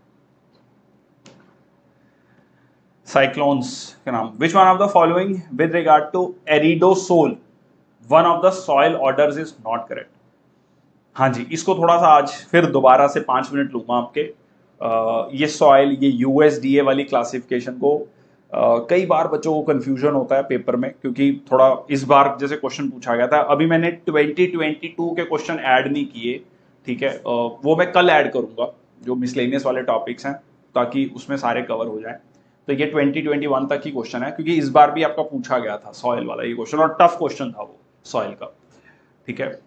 साइक्लोन्स के नाम, which one of the following with regard to aridosol one of the soil orders is not correct. हाँ जी, इसको थोड़ा सा आज फिर दोबारा से पांच मिनट लूंगा आपके। आ, ये सॉइल, ये यूएसडीए वाली क्लासिफिकेशन को आ, कई बार बच्चों को कंफ्यूजन होता है पेपर में, क्योंकि थोड़ा इस बार जैसे क्वेश्चन पूछा गया था, अभी मैंने ट्वेंटी ट्वेंटी टू के क्वेश्चन ऐड नहीं किए, ठीक है, आ, वो मैं कल ऐड करूंगा, जो मिसलेनियस वाले टॉपिक्स हैं, ताकि उसमें सारे कवर हो जाए। तो ये ट्वेंटी ट्वेंटी वन तक की क्वेश्चन है, क्योंकि इस बार भी आपका पूछा गया था सॉइल वाला ये क्वेश्चन, और टफ क्वेश्चन था वो सॉइल का। ठीक है,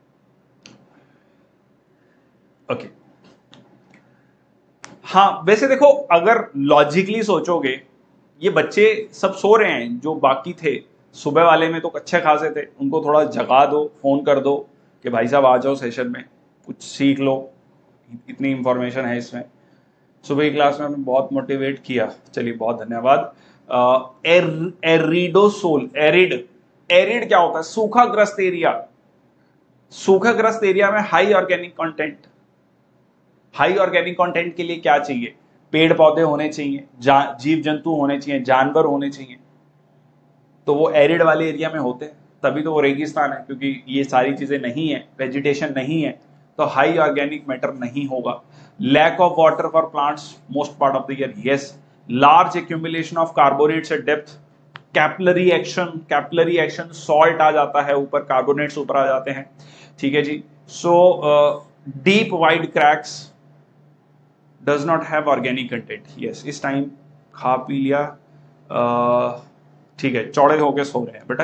ओके। हाँ, वैसे देखो अगर लॉजिकली सोचोगे, ये बच्चे सब सो रहे हैं, जो बाकी थे सुबह वाले में तो अच्छे खासे थे, उनको थोड़ा जगा दो, फोन कर दो कि भाई साहब आ जाओ सेशन में, कुछ सीख लो, इतनी इंफॉर्मेशन है इसमें। सुबह की क्लास में हमने बहुत मोटिवेट किया, चलिए बहुत धन्यवाद। एर, एरिडोसोल, एरिड, एरिड क्या होता है? सूखाग्रस्त एरिया। सूखाग्रस्त एरिया में high organic content. High organic content के लिए क्या चाहिए? पेड़ पौधे होने चाहिए, जीव जंतु होने चाहिए, जानवर होने चाहिए। तो वो एरिड वाले एरिया में होते हैं, तभी तो वो रेगिस्तान है, क्योंकि ये सारी चीजें नहीं है, वेजिटेशन नहीं है, तो हाई ऑर्गेनिक मैटर नहीं होगा। Lack of water for plants most part of the year, yes. Large accumulation of carbonates at depth, capillary action, capillary action, salt आ जाता है ऊपर, कार्बोनेट्स ऊपर आ जाते हैं। ठीक है जी। So deep wide cracks does not have organic content, yes. इस टाइम खा पी लिया, ठीक है, चौड़े होके सो रहे हैं बेटा।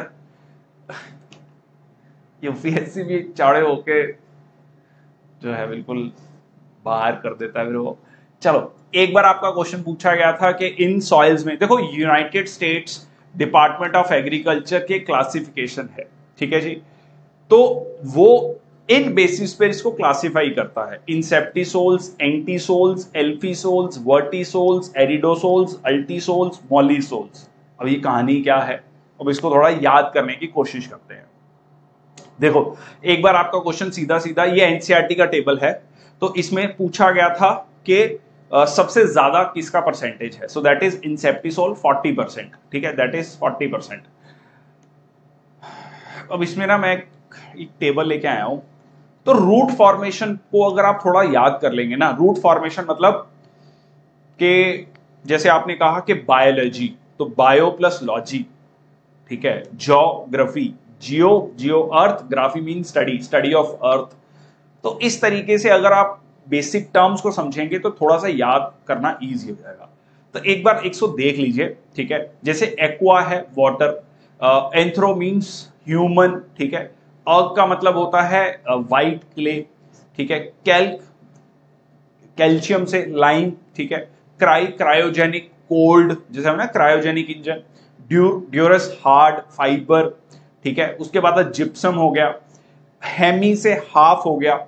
यूपीएससी भी चौड़े होके जो है बिल्कुल बाहर कर देता है फिर वो। चलो, एक बार आपका क्वेश्चन पूछा गया था कि इन सॉइल्स में, देखो United States department of agriculture के क्लासिफिकेशन है, ठीक है जी, तो वो इन बेसिस पर इसको क्लासिफाई करता है। Inceptisols, entisols, alfisols, vertisols, aridisols, ultisols, mollisols. अब ये कहानी क्या है, अब इसको थोड़ा याद करने की कोशिश करते हैं। देखो, एक बार आपका क्वेश्चन सीधा सीधा, ये एनसीईआरटी का टेबल है, तो इसमें पूछा गया था कि uh, सबसे ज्यादा किसका परसेंटेज है। So that is inceptisol forty percent, ठीक है, दैट इज फोर्टी परसेंट। अब इसमें ना मैं एक टेबल लेके आया हूं, तो रूट फॉर्मेशन को अगर आप थोड़ा याद कर लेंगे ना, रूट फॉर्मेशन मतलब कि जैसे आपने कहा कि बायोलॉजी, तो बायो प्लस लॉजी, ठीक है, geography, geo, geo earth, graphy mean study, study of earth. तो इस तरीके से अगर आप बेसिक टर्म्स को समझेंगे तो थोड़ा सा याद करना इजी हो जाएगा। तो एक बार एक सौ देख लीजिए, ठीक है। जैसे एक्वा है वाटर, एंथ्रो मीन्स ह्यूमन, ठीक है, अर्ग का मतलब होता है वाइट क्ले, ठीक है, कैल्क कैल्शियम से, लाइम, ठीक है, क्राई क्रायोजेनिक कोल्ड, जैसे हमने क्रायोजेनिक इंजन, ड्यू ड्यूरस हार्ड फाइबर, ठीक है। उसके बाद जिप्सम हो गया, हेमी से हाफ हो गया,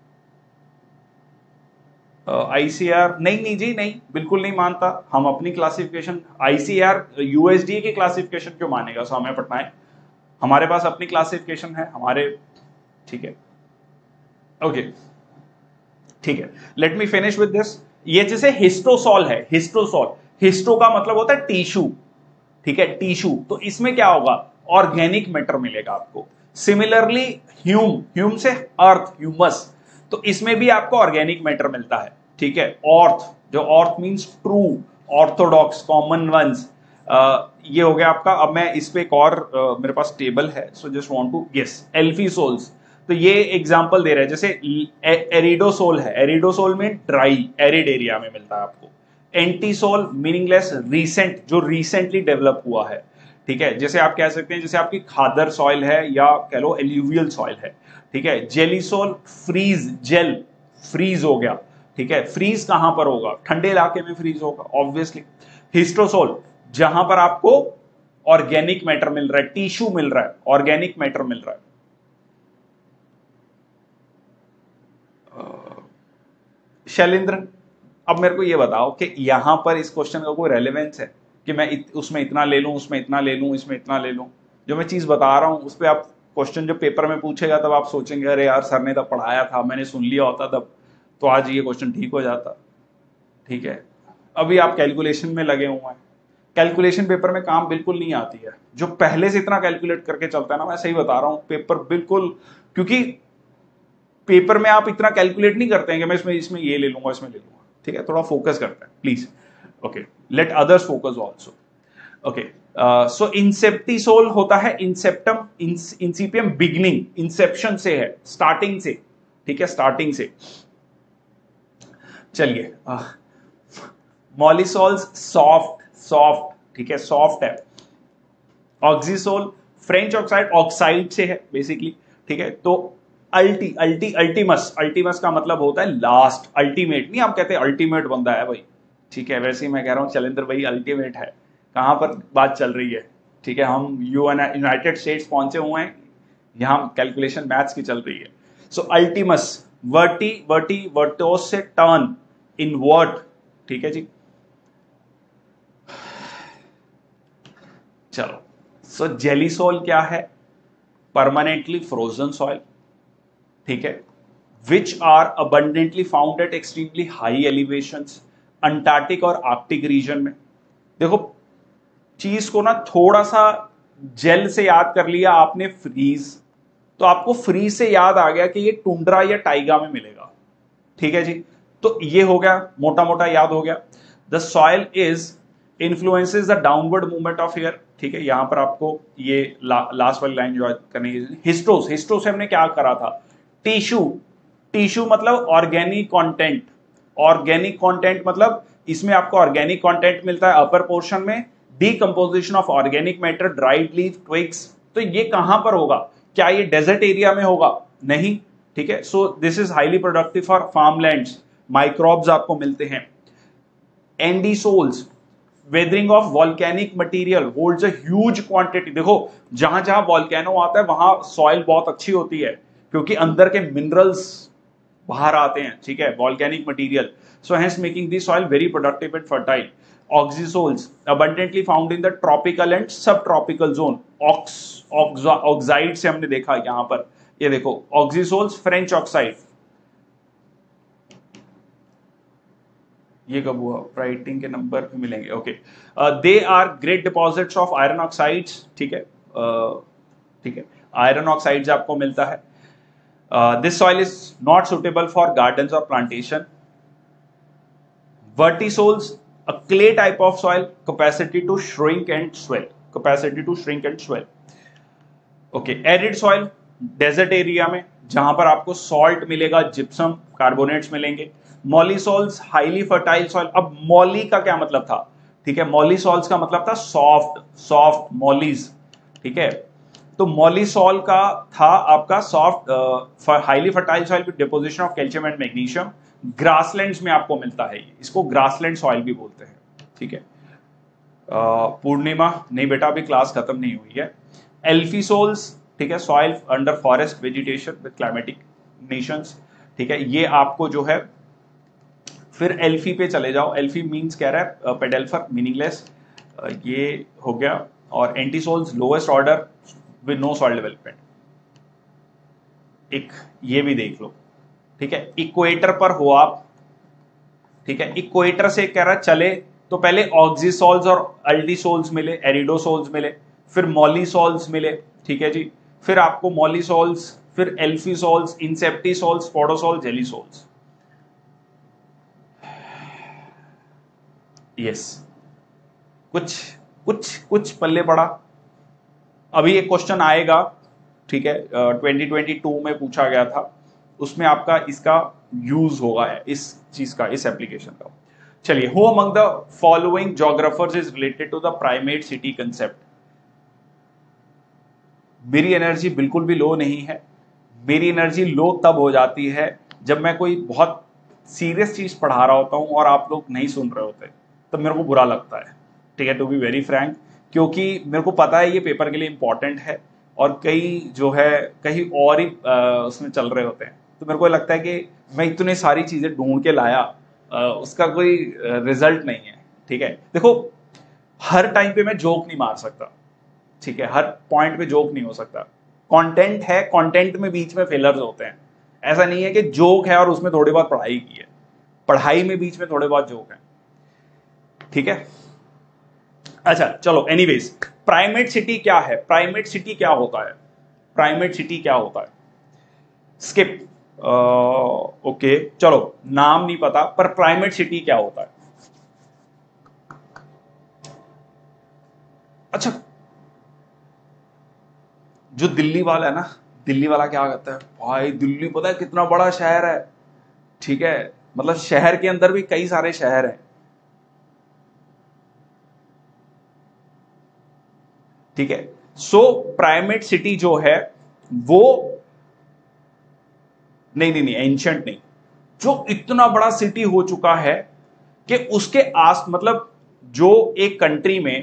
आईसीआर uh, नहीं नहीं जी नहीं, बिल्कुल नहीं मानता, हम अपनी क्लासिफिकेशन, आईसीआर यूएसडीए की क्लासिफिकेशन क्यों मानेगा सौम्य पटनायक, हमारे पास अपनी क्लासिफिकेशन है हमारे, ठीक है, ओके, ठीक है। Let me finish with this. ये जैसे हिस्टोसॉल है, हिस्टोसॉल, हिस्टो का मतलब होता है टिश्यू, ठीक है, टिश्यू, तो इसमें क्या होगा, ऑर्गेनिक मैटर मिलेगा आपको। सिमिलरली ह्यूम, ह्यूम से अर्थ, ह्यूमस, तो इसमें भी आपको ऑर्गेनिक मैटर मिलता है, ठीक है। ऑर्थ, जो orth means true, orthodox, common ones, ये हो गया आपका। अब मैं इस पे एक और uh, मेरे पास टेबल है, so just want to guess. Alfisols, तो ये एग्जांपल दे रहा है, जैसे एरिडोसोल है, एरिडोसोल में ड्राई एरिड एरिया में मिलता है आपको। एंटीसोल मीनिंगलेस, रीसेंट, जो रिसेंटली डेवलप हुआ है, ठीक है, जैसे आप कह सकते हैं जैसे आपकी खादर सॉइल है या कह लो एल्यूवियल सॉइल है, ठीक है। जेलीसोल, फ्रीज, जेल, फ्रीज हो गया, ठीक है। फ्रीज कहां पर होगा, ठंडे इलाके में फ्रीज होगा ऑब्वियसली। हिस्टोसोल, जहां पर आपको ऑर्गेनिक मैटर मिल रहा है, टिश्यू मिल रहा है, ऑर्गेनिक मैटर मिल रहा है। शैलेंद्र, अब मेरे को ये बताओ कि यहां पर इस क्वेश्चन का कोई रेलेवेंस है कि मैं इत, उसमें इतना ले लूं, उसमें इतना ले लूं, इसमें इतना ले लूं? जो मैं चीज बता रहा हूं उस पर आप क्वेश्चन जो पेपर में पूछेगा तब आप सोचेंगे अरे यार सर ने तब पढ़ाया था, मैंने सुन लिया होता तब तो आज ये क्वेश्चन ठीक हो जाता, ठीक है। अभी आप कैलकुलेशन में लगे हुए हैं, कैलकुलेशन पेपर में काम बिल्कुल नहीं आती है। जो पहले से इतना कैलकुलेट करके चलता है ना, मैं सही बता रहा हूं, पेपर बिल्कुल, क्योंकि पेपर में आप इतना कैलकुलेट नहीं करते हैं कि मैं इसमें इसमें ये ले लूंगा, इसमें ले लूंगा, ठीक है। थोड़ा फोकस करते हैं please, okay, let others focus also, okay. So inceptisol होता है इंसेप्टम, इंसिपियम, बिगनिंग, इंसेप्शन से है, स्टार्टिंग से, ठीक है, स्टार्टिंग से। चलिए, मॉलिसोल्स सॉफ्ट, सॉफ्ट, ठीक है, सॉफ्ट है। ऑक्सीसोल फ्रेंच ऑक्साइड, ऑक्साइड से है बेसिकली, ठीक है। तो अल्टी अल्टी अल्टीमस, अल्टीमस का मतलब होता है लास्ट, अल्टीमेट नहीं, हम कहते हैं अल्टीमेट बंदा है भाई, ठीक है। वैसे ही मैं कह रहा हूँ शैलेंद्र भाई अल्टीमेट है, कहाँ पर बात चल रही है, ठीक है। हम यूनाइटेड स्टेट्स पहुंचे हुए हैं, यहाँ कैलकुलेशन मैथ्स की चल रही है। सो अल्टीमस, वर्टी वर्टी वर्टोस से टर्न, इनवर्ट, ठीक है जी। चलो, सो जेलीसोल क्या है? परमानेंटली फ्रोजन सॉइल, ठीक है, which are abundantly found at extremely high elevations, antarctic और आर्कटिक रीजन में। देखो चीज को ना थोड़ा सा जेल से याद कर लिया आपने, फ्रीज, तो आपको फ्रीज से याद आ गया कि ये टुंड्रा या टाइगा में मिलेगा, ठीक है जी। तो ये हो गया, मोटा मोटा याद हो गया। The soil is influences the downward movement of air, ठीक है। यहां पर आपको ये ला, लास्ट वाली लाइन जो करनी है, हिस्टोस, हिस्टोस से हमने क्या करा था? टिश्यू, टिश्यू मतलब ऑर्गेनिक कंटेंट, ऑर्गेनिक कंटेंट मतलब इसमें आपको ऑर्गेनिक कंटेंट मिलता है अपर पोर्शन में, decomposition of organic matter, dried leaf, twigs. तो ये कहां पर होगा? क्या ये डेजर्ट एरिया में होगा? नहीं, ठीक है। So this is highly productive for farmlands, microbes आपको मिलते हैं। Andisols, weathering of volcanic material holds a huge quantity. देखो जहां जहां वॉल्केनो आता है वहां सॉइल बहुत अच्छी होती है, क्योंकि अंदर के मिनरल्स बाहर आते हैं, ठीक है, volcanic material. So hence making the soil very productive and fertile. Oxisols abundantly found in the tropical and subtropical zone. Ox oxide से हमने देखा यहां पर, ये देखो ऑक्सीसोल्स, फ्रेंच ऑक्साइड, ये कब हुआ? राइटिंग के नंबर भी मिलेंगे, okay. They are great deposits of iron oxides, ठीक है, uh, ठीक है, आयरन ऑक्साइड्स आपको मिलता है। This soil is not suitable for gardens और plantation. Vertisols, a clay type of soil, capacity to shrink and swell, capacity to shrink and swell, okay. Arid soil, desert area में जहां पर आपको salt मिलेगा, gypsum, carbonates मिलेंगे। Mollisols, highly fertile soil. अब molli का क्या मतलब था? ठीक है, मॉलीसॉल्स का मतलब था सॉफ्ट, सॉफ्ट मॉलीज, ठीक है। तो मॉलीसॉल का था आपका soft highly fertile soil with deposition of calcium and magnesium. Grasslands में आपको मिलता है, इसको ग्रासलैंड सॉइल भी बोलते हैं, ठीक है। पूर्णिमा, नहीं बेटा अभी क्लास खत्म नहीं हुई है। एल्फीसोल्स, ठीक है, soil under forest vegetation with climatic nations, ठीक है। ये आपको जो है, फिर एल्फी पे चले जाओ। एल्फी मींस कह रहा है पेडेल्फर, मीनिंगलेस, ये हो गया। और entisols, lowest order with no soil development. एक ये भी देख लो, ठीक है। इक्वेटर पर हो आप, ठीक है, इक्वेटर से कह रहा है चले तो पहले ऑक्सीसोल्स और अल्डीसोल्स मिले, एरिडोसोल्स मिले, फिर मॉलीसोल्स मिले, ठीक है जी। फिर आपको मॉलीसोल्स, फिर एल्फीसोल्स, इंसेप्टिसोल्स, स्पोडोसोल्स, जेलीसोल्स। यस, कुछ कुछ कुछ पल्ले पड़ा। अभी एक क्वेश्चन आएगा, ठीक है, ट्वेंटी ट्वेंटी टू में पूछा गया था, उसमें आपका इसका यूज होगा, इस चीज का, इस एप्लीकेशन का। चलिए, who among the following geographers is related to the primate city concept. मेरी एनर्जी बिल्कुल भी लो नहीं है। मेरी एनर्जी लो तब हो जाती है जब मैं कोई बहुत सीरियस चीज पढ़ा रहा होता हूं और आप लोग नहीं सुन रहे होते, तब मेरे को बुरा लगता है, ठीक है, टू बी वेरी फ्रैंक, क्योंकि मेरे को पता है ये पेपर के लिए इंपॉर्टेंट है और कई जो है कहीं और ही उसमें चल रहे होते हैं। तो मेरे को लगता है कि मैं इतनी सारी चीजें ढूंढ के लाया, उसका कोई रिजल्ट नहीं है, ठीक है। देखो हर टाइम पे मैं जोक नहीं मार सकता, ठीक है, हर पॉइंट पे जोक नहीं हो सकता। कंटेंट है, कंटेंट में बीच में फिलर्स होते हैं। ऐसा नहीं है कि जोक है और उसमें थोड़ी बहुत पढ़ाई की है, पढ़ाई में बीच में थोड़े बहुत जोक है, ठीक है। अच्छा चलो, एनीवेज, प्राइमेट सिटी क्या है? प्राइमेट सिटी क्या होता है? प्राइमेट सिटी क्या होता है? स्किप, ओके, चलो, नाम नहीं पता, पर प्राइमेट सिटी क्या होता है? अच्छा, जो दिल्ली वाला है ना, दिल्ली वाला क्या करता है भाई, दिल्ली पता है कितना बड़ा शहर है, ठीक है, मतलब शहर के अंदर भी कई सारे शहर हैं। ठीक है। सो प्राइमेट सिटी जो है वो नहीं नहीं नहीं एंशियंट नहीं, जो इतना बड़ा सिटी हो चुका है कि उसके आस मतलब जो एक कंट्री में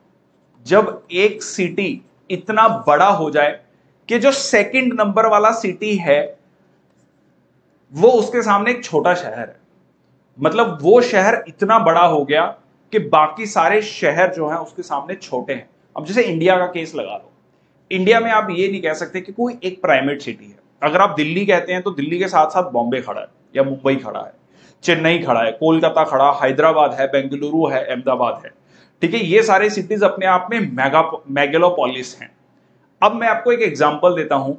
जब एक सिटी इतना बड़ा हो जाए कि जो सेकंड नंबर वाला सिटी है वो उसके सामने एक छोटा शहर है, मतलब वो शहर इतना बड़ा हो गया कि बाकी सारे शहर जो हैं उसके सामने छोटे हैं। अब जैसे इंडिया का केस लगा लो, इंडिया में आप ये नहीं कह सकते कि कोई एक प्राइमेट सिटी है। अगर आप दिल्ली कहते हैं तो दिल्ली के साथ साथ बॉम्बे खड़ा है या मुंबई खड़ा है, चेन्नई खड़ा है, कोलकाता खड़ा, हैदराबाद है, बेंगलुरु है, अहमदाबाद है, ठीक है। ये सारे सिटीज अपने आप में मेगा मेगालोपोलिस हैं। अब मैं आपको एक एग्जांपल देता हूं।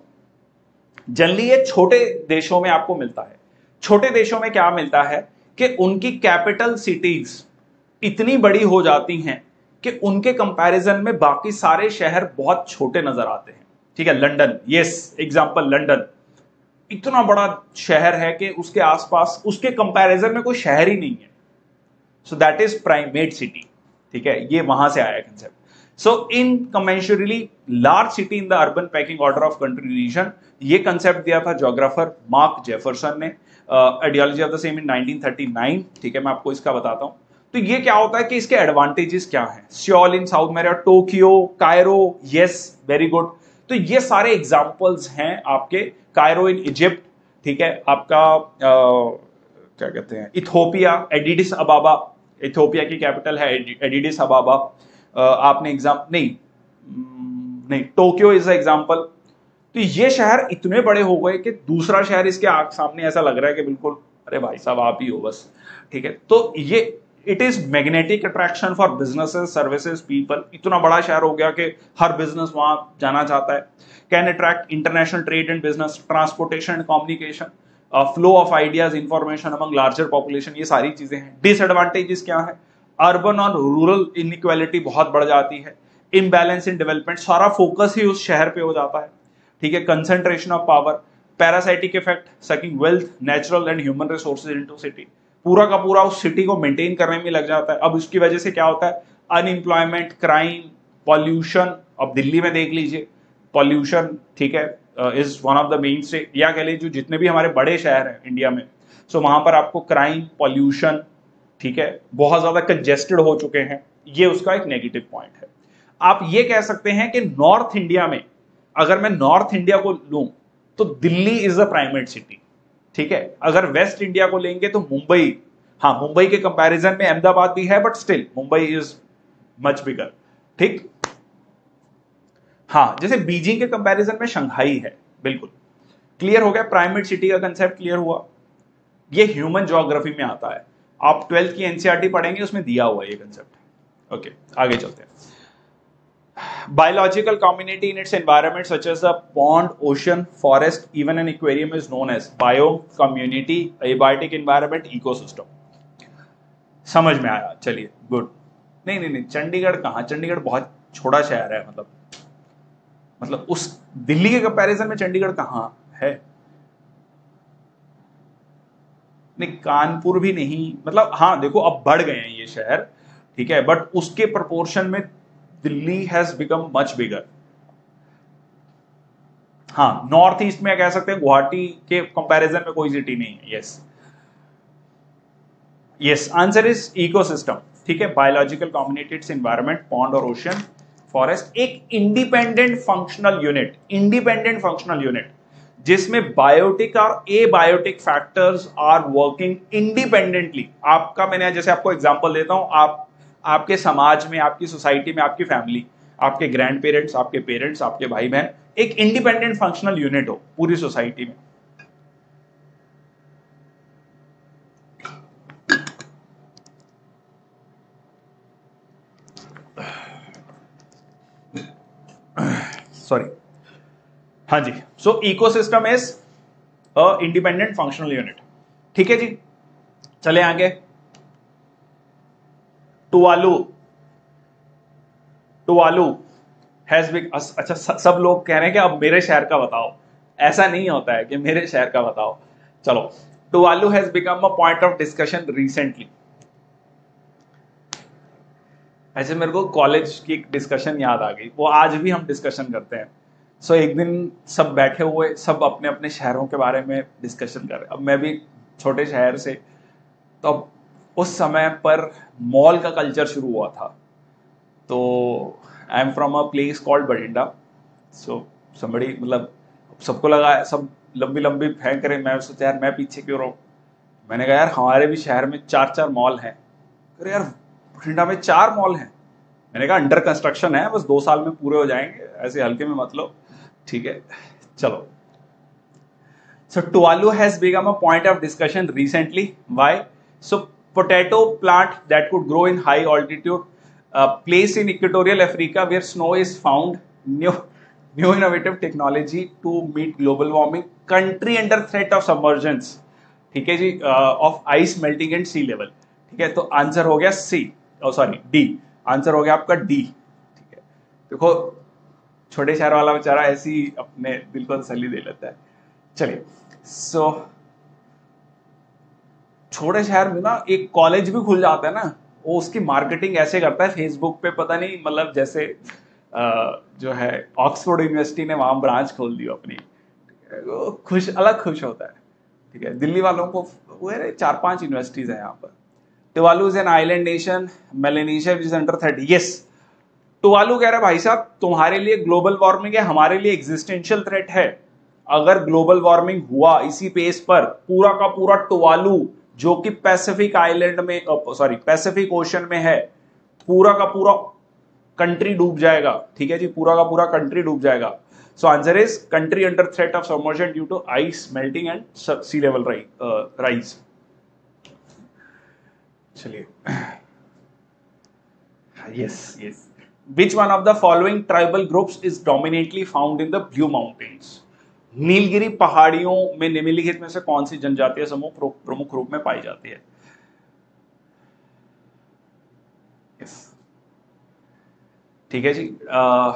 जनरली ये छोटे देशों में आपको मिलता है। छोटे देशों में क्या मिलता है कि उनकी कैपिटल सिटीज इतनी बड़ी हो जाती हैं कि उनके कंपैरिजन में बाकी सारे शहर बहुत छोटे नजर आते हैं, ठीक है। लंदन, यस एग्जांपल, लंदन इतना बड़ा शहर है कि उसके आसपास उसके कंपैरिजन में कोई शहर ही नहीं है। So that is primate city, ठीक है। ये वहां से आया concept. So in commensurately large city in the urban packing order of country region, ये कंसेप्ट दिया था ज्योग्राफर मार्क जेफरसन ने, ideology of the same in nineteen thirty nine, ठीक है। मैं आपको इसका बताता हूं। तो ये क्या होता है कि इसके एडवांटेजेस क्या हैं। सियोल इन साउथ में, Tokyo, Cairo, yes very good. तो ये सारे एग्जांपल्स हैं आपके। कायरो इन इजिप्ट, ठीक है। आपका आ, क्या कहते हैं, इथोपिया, एडिडिस अबाबा, इथोपिया की कैपिटल है एडिडिस अबाबा। आपने एग्जाम नहीं नहीं टोक्यो इज एग्जांपल। तो ये शहर इतने बड़े हो गए कि दूसरा शहर इसके आग सामने ऐसा लग रहा है कि बिल्कुल अरे भाई साहब आप ही हो बस, ठीक है। तो ये it is magnetic attraction for businesses, services, people. इतना बड़ा शहर हो गया कि हर बिजनेस वहां जाना चाहता है। Can attract international trade and business, transportation and communication, flow of ideas, information among larger population, ये सारी चीजें हैं। डिसएडवांटेजेस क्या है, अर्बन और रूरल इनइक्वालिटी बहुत बढ़ जाती है, इम्बैलेंस इन डेवलपमेंट, सारा फोकस ही उस शहर पे हो जाता है, ठीक है। Concentration of power, parasitic effect, sucking wealth, natural and human resources into city, पूरा का पूरा उस सिटी को मेंटेन करने में लग जाता है। अब उसकी वजह से क्या होता है, अनएम्प्लॉयमेंट, क्राइम, पॉल्यूशन। अब दिल्ली में देख लीजिए पॉल्यूशन, ठीक है, is one of the main state, या कह लीजिए जितने भी हमारे बड़े शहर हैं इंडिया में, सो so वहां पर आपको क्राइम, पॉल्यूशन, ठीक है, बहुत ज्यादा कंजेस्टेड हो चुके हैं। ये उसका एक नेगेटिव पॉइंट है। आप ये कह सकते हैं कि नॉर्थ इंडिया में, अगर मैं नॉर्थ इंडिया को लूं तो Delhi is the primate city, ठीक है। अगर वेस्ट इंडिया को लेंगे तो मुंबई, हाँ मुंबई के कंपैरिजन में अहमदाबाद भी है, but still Mumbai is much bigger, ठीक। हाँ, जैसे बीजिंग के कंपैरिजन में शंघाई है, बिल्कुल क्लियर हो गया। प्राइमेट सिटी का कंसेप्ट क्लियर हुआ। ये ह्यूमन ज्योग्राफी में आता है, आप ट्वेल्थ की एनसीईआरटी पढ़ेंगे उसमें दिया हुआ है ये कंसेप्ट। ओके आगे चलते हैं। Biological community in its environment such as a pond, ocean, forest, even an aquarium is known as biome, community, abiotic environment, ecosystem. समझ में आया, चलिए गुड। नहीं नहीं नहीं चंडीगढ़ कहाँ, चंडीगढ़ बहुत छोटा शहर है, मतलब मतलब उस दिल्ली के कंपैरिजन में चंडीगढ़ कहाँ है। नहीं कानपुर भी नहीं, मतलब हाँ देखो अब बढ़ गए हैं ये शहर, ठीक है, बट उसके प्रोपोर्शन में Delhi has become much bigger. हाँ नॉर्थ ईस्ट में कह सकते हैं गुवाहाटी के कंपैरिजन में कोई सिटी नहीं है। Yes yes answer is ecosystem, ठीक है। Biological community, its environment, pond और ओशन, फॉरेस्ट, एक independent functional unit, independent functional unit जिसमें बायोटिक और abiotic factors are working independently. आपका मैंने जैसे आपको एग्जांपल देता हूं, आप आपके समाज में, आपकी सोसाइटी में, आपकी फैमिली, आपके ग्रैंड पेरेंट्स, आपके पेरेंट्स, आपके भाई बहन एक इंडिपेंडेंट फंक्शनल यूनिट हो पूरी सोसाइटी में। सॉरी, हाँ जी। So ecosystem is a independent functional unit, ठीक है जी। चले आगे। टुवालू, टुवालू हैज बिग, अच्छा सब लोग कह रहे हैं कि अब मेरे शहर का बताओ। ऐसा नहीं होता है कि मेरे शहर का बताओ। चलो, Tuvalu has become a point of discussion recently. ऐसे मेरे को कॉलेज की एक डिस्कशन याद आ गई, वो आज भी हम डिस्कशन करते हैं। सो so, एक दिन सब बैठे हुए, सब अपने अपने शहरों के बारे में डिस्कशन कर रहे। अब मैं भी छोटे शहर से, तो अब उस समय पर मॉल का कल्चर शुरू हुआ था। तो I am from a place called Bathinda. So somebody, मतलब सबको लगा सब लंबी लंबी फेंक रहे, मैं सोचा यार मैं पीछे क्यों रहूं। मैंने कहा यार हमारे भी शहर में चार चार मॉल हैं। अरे यार बठिंडा में चार मॉल हैं। मैंने कहा अंडर कंस्ट्रक्शन है, बस दो साल में पूरे हो जाएंगे, ऐसे हल्के में मत लो। ठीक है, चलो। So Tuvalu has become a point of discussion recently. Why? So potato plant that could grow in high altitude, uh, place in equatorial Africa where snow is found, new new innovative technology to meet global warming, country under threat of submergence. ठीक है जी, of ice melting and sea level. ठीक है, तो answer हो गया C, oh sorry D, answer हो गया आपका डी। ठीक है, देखो छोटे शहर वाला बेचारा ऐसी अपने दिल को तसल्ली दे लेता है। चलिए, सो so, छोटे शहर में ना एक कॉलेज भी खुल जाता है ना, वो उसकी मार्केटिंग ऐसे करता है फेसबुक पे, पता नहीं, मतलब जैसे आ, जो है ऑक्सफोर्ड यूनिवर्सिटी ने वहां ब्रांच खोल दी अपनी, वो खुश, अलग खुश होता है। ठीक है, दिल्ली वालों को वो है चार पांच यूनिवर्सिटीज है यहाँ पर। Tuvalu is an island nation, Melanesia is under thirty. Yes, Tuvalu कह रहा है भाई साहब तुम्हारे लिए ग्लोबल वार्मिंग है, हमारे लिए एग्जिस्टेंशियल थ्रेट है। अगर ग्लोबल वार्मिंग हुआ इसी पेस पर, पूरा का पूरा टुवालू जो कि पैसिफिक आइलैंड में, सॉरी पैसिफिक ओशन में है, पूरा का पूरा कंट्री डूब जाएगा। ठीक है जी, पूरा का पूरा कंट्री डूब जाएगा। So answer is country under threat of submergence due to ice melting and sea level rise. चलिए, yes yes, which one of the following tribal groups is dominantly found in the Blue Mountains? Nilgiri पहाड़ियों में निम्नलिखित में से कौन सी जनजातीय समूह प्रमुख रूप में पाई जाती है? yes. ठीक है जी, आ,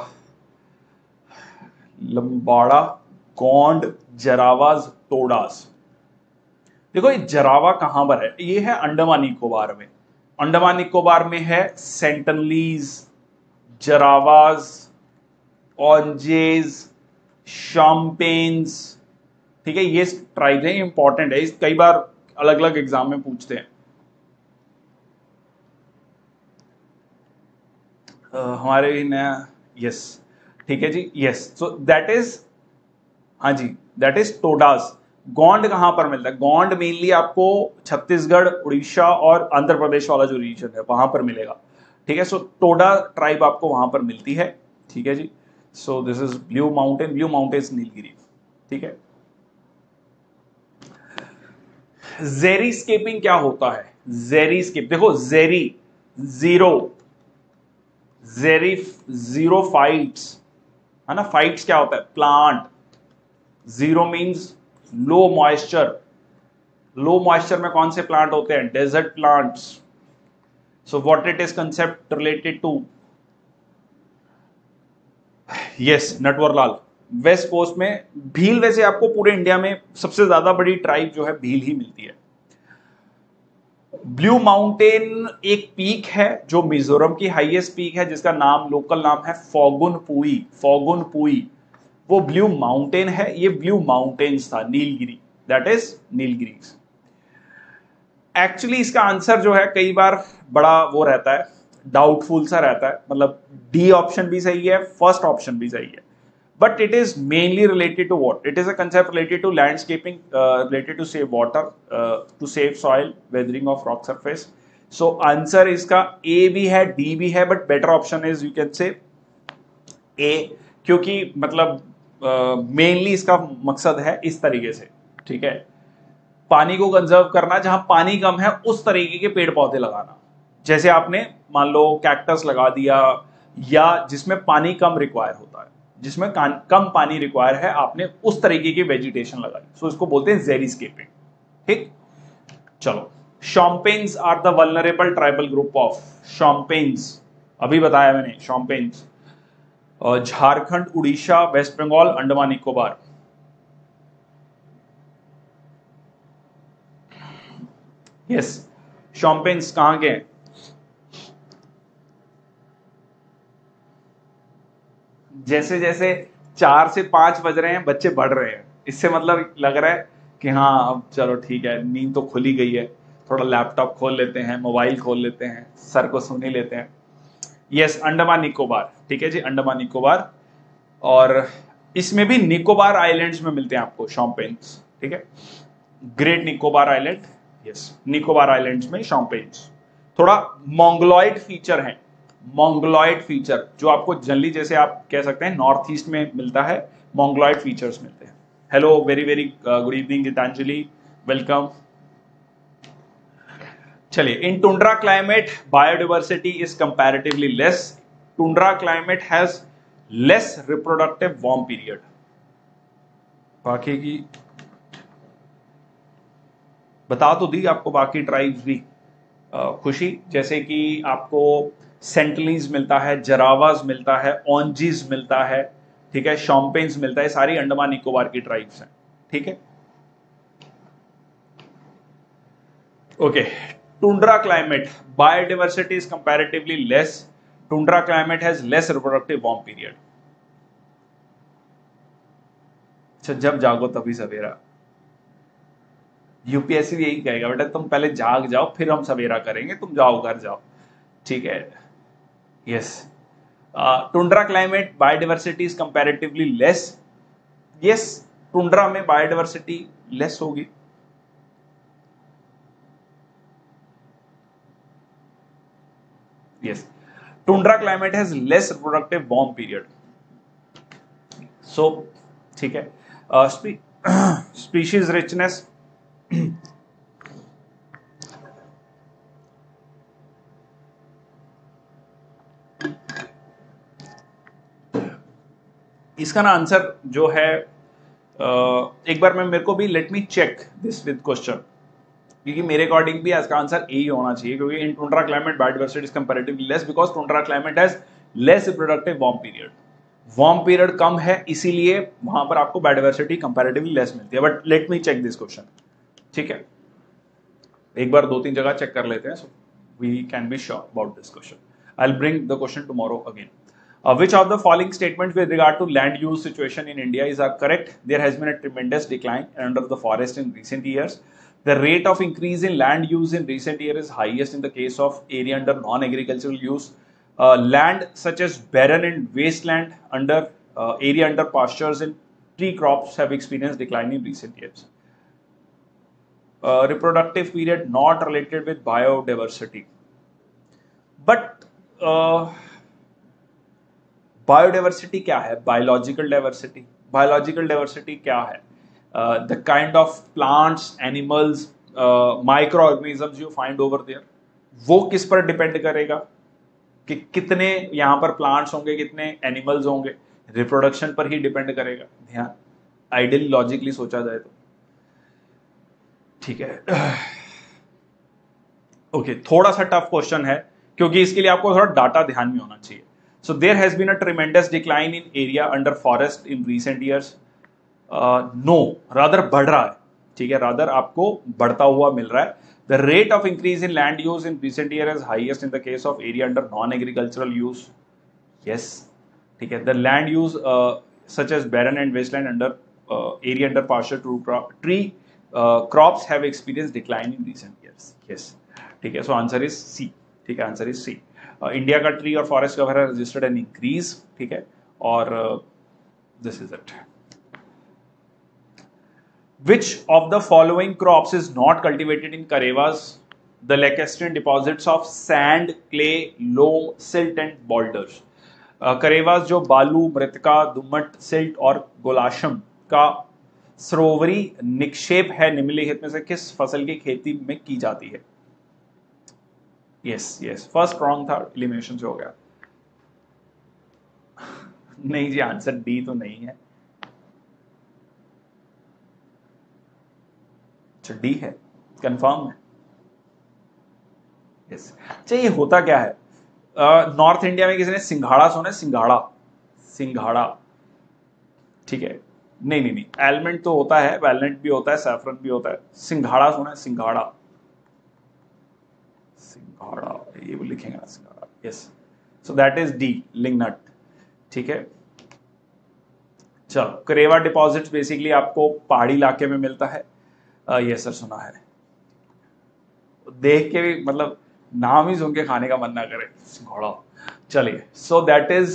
लंबाड़ा, गोंड, जरावाज, टोडास। देखो ये जरावा कहां पर है, ये है अंडमान निकोबार में। अंडमान निकोबार में है सेंटनलीज, जरावाज, ऑन्जेज, शॉम्पेन्स। ठीक है, ये ट्राइब है, इंपॉर्टेंट है, इस कई बार अलग अलग एग्जाम में पूछते हैं। uh, हमारे भी नया, यस ठीक है जी, यस, सो दैट इज, हाँ जी दैट इज टोडास। गोंड कहां पर मिलता है? गोंड मेनली आपको छत्तीसगढ़, उड़ीसा और आंध्र प्रदेश वाला जो रीजन है वहां पर मिलेगा। ठीक है, सो टोडा ट्राइब आपको वहां पर मिलती है। ठीक है जी, so this is blue mountain, blue mountains Nilgiri. ठीक है, जेरीस्केपिंग क्या होता है? जेरीस्केप, देखो xeri xero, xeri xerophytes है ना, फाइट्स क्या होता है? Plant. Xero means low moisture, low moisture में कौन से प्लांट होते हैं? Desert plants. So what it is concept related to? Yes, Natwarlal. West coast में भील, वैसे आपको पूरे इंडिया में सबसे ज्यादा बड़ी ट्राइब जो है भील ही मिलती है। ब्लू माउंटेन एक पीक है जो मिजोरम की हाईएस्ट पीक है, जिसका नाम, लोकल नाम है फोगुन पुई। फोगुन पुई वो ब्लू माउंटेन है, ये ब्लू माउंटेन्स था, Nilgiri, that is Nilgiri. Actually इसका आंसर जो है कई बार बड़ा वो रहता है, डाउटफुल सा रहता है, मतलब डी ऑप्शन भी सही है, फर्स्ट ऑप्शन भी सही है, but it is mainly related to what? It is a concept related to landscaping, related to save water, to save soil, weathering of rock surface. So answer इसका A भी है, D भी है, but better option is you can say A, क्योंकि मतलब mainly uh, इसका मकसद है इस तरीके से। ठीक है, पानी को कंजर्व करना, जहां पानी कम है उस तरीके के पेड़ पौधे लगाना। जैसे आपने मान लो कैक्टस लगा दिया, या जिसमें पानी कम रिक्वायर होता है, जिसमें कम पानी रिक्वायर है, आपने उस तरीके की वेजिटेशन लगाई। सो इसको बोलते हैं जेरीस्केपिंग। ठीक, चलो, Shompens are the vulnerable tribal group of. Shompens अभी बताया मैंने, शॉम्पेन्स झारखंड, उड़ीसा, वेस्ट बंगाल, अंडमान निकोबार। यस, शॉम्पेन्स कहां के हैं? जैसे जैसे चार से पांच बज रहे हैं बच्चे बढ़ रहे हैं, इससे मतलब लग रहा है कि हाँ अब चलो ठीक है, नींद तो खुली गई है, थोड़ा लैपटॉप खोल लेते हैं, मोबाइल खोल लेते हैं, सर को सुन ही लेते हैं। यस, अंडमान निकोबार, ठीक है जी, अंडमान निकोबार। और इसमें भी निकोबार आइलैंड्स में मिलते हैं आपको शॉम्पेन्स, ठीक है, Great Nicobar island, yes, Nicobar islands में शॉम्पेन्स। थोड़ा मोंगलॉइड फीचर है, मोंगलॉइड फीचर जो आपको जनरली जैसे आप कह सकते हैं नॉर्थ ईस्ट में मिलता है, मोंगलॉइड फीचर्स मिलते हैं। Hello, very very good evening Geetanjali, welcome. चलिए, in tundra climate biodiversity is comparatively less, tundra climate has less reproductive warm period. बाकी की बता तो दी आपको, बाकी ट्राइब्स भी खुशी, जैसे कि आपको सेंटलीज मिलता है, जरावाज मिलता है, ओंजीज मिलता है, ठीक है, शॉम्पेन्स मिलता है, सारी अंडमान निकोबार की ट्राइब्स हैं, ठीक है। Okay, tundra climate biodiversity is comparatively less, tundra climate has less reproductive warm period. अच्छा, जब जागो तभी सवेरा, यूपीएससी भी यही कहेगा, बेटा तुम पहले जाग जाओ फिर हम सवेरा करेंगे, तुम जाओ घर जाओ, ठीक है। Yes, tundra climate biodiversity is comparatively less, yes, tundra में बायोडाइवर्सिटी लेस होगी। Yes, tundra climate has less reproductive warm period, so ठीक है। स्पीशीज रिचनेस, इसका ना आंसर जो है, एक बार मैं मेरे को भी let me check this with question, क्योंकि मेरे अकॉर्डिंग भी इसका आंसर ए ही होना चाहिए, क्योंकि in tundra climate biodiversity is comparatively less because tundra climate has less reproductive warm period, warm period कम है इसीलिए वहां पर आपको बायोडाइवर्सिटी कंपैरेटिवली लेस मिलती है। But let me check this question, ठीक है, एक बार दो तीन जगह चेक कर लेते हैं, so we can be sure about this question. I will bring the question tomorrow again. Uh, which of the following statements with regard to land use situation in India is are correct? There has been a tremendous decline under the forest in recent years. The rate of increase in land use in recent years is highest in the case of area under non-agricultural use. Uh, land such as barren and wasteland under uh, area under pastures and tree crops have experienced decline in recent years. Uh, reproductive period not related with biodiversity. But uh, biodiversity क्या है? Biological diversity, biological diversity क्या है? The kind of plants, animals, micro organisms you find over there, वो किस पर depend करेगा कि कितने यहाँ पर प्लांट्स होंगे, कितने एनिमल्स होंगे, रिप्रोडक्शन पर ही डिपेंड करेगा। ध्यान, आइडियली लॉजिकली सोचा जाए तो, ठीक है। ओके okay, थोड़ा सा टफ क्वेश्चन है क्योंकि इसके लिए आपको थोड़ा डाटा ध्यान में होना चाहिए। So there has been a tremendous decline in area under forest in recent years. Uh, no, rather बढ़ रहा है, ठीक है, rather आपको बढ़ता हुआ मिल रहा है। The rate of increase in land use in recent year is highest in the case of area under non-agricultural use. Yes, ठीक है, the land use uh, such as barren and wasteland under uh, area under pasture tree uh, crops have experienced decline in recent years. Yes, ठीक है, so answer is C, ठीक है, answer is C. India uh, का tree और forest cover है registered an increase, ठीक है, और this is it. Which of the following crops is not cultivated in Karewas? The lacustrine deposits of sand, clay, loam, silt and boulders. Karewas जो बालू, मृतिका, दुम्मट, silt और गोलाशम का सरोवरी निक्षेप है, निम्नलिखित में से किस फसल की खेती में की जाती है? यस यस, फर्स्ट रॉन्ग था, एलिमिनेशन से हो गया। नहीं जी, आंसर डी तो नहीं है। अच्छा, डी है, कंफर्म है? यस। अच्छा, ये होता क्या है? नॉर्थ uh, इंडिया में किसी ने सिंघाड़ा सुना है? सिंघाड़ा, सिंघाड़ा, ठीक है, नहीं नहीं नहीं, एलमेंट तो होता है, वैलेंट भी होता है, सैफरन भी होता है, सिंघाड़ा सुना है? सिंघाड़ा, सिंघाड़ा, ये वो लिखेंगे ना, सिंघाड़ा, yes, so that is D, lingnut, ठीक है। चलो, करेवा डिपॉजिट्स बेसिकली आपको पहाड़ी इलाके में मिलता है। ये सर सुना है, देख के भी मतलब नाम ही सुन के खाने का मन ना करे घोड़ा। चलिए, so that is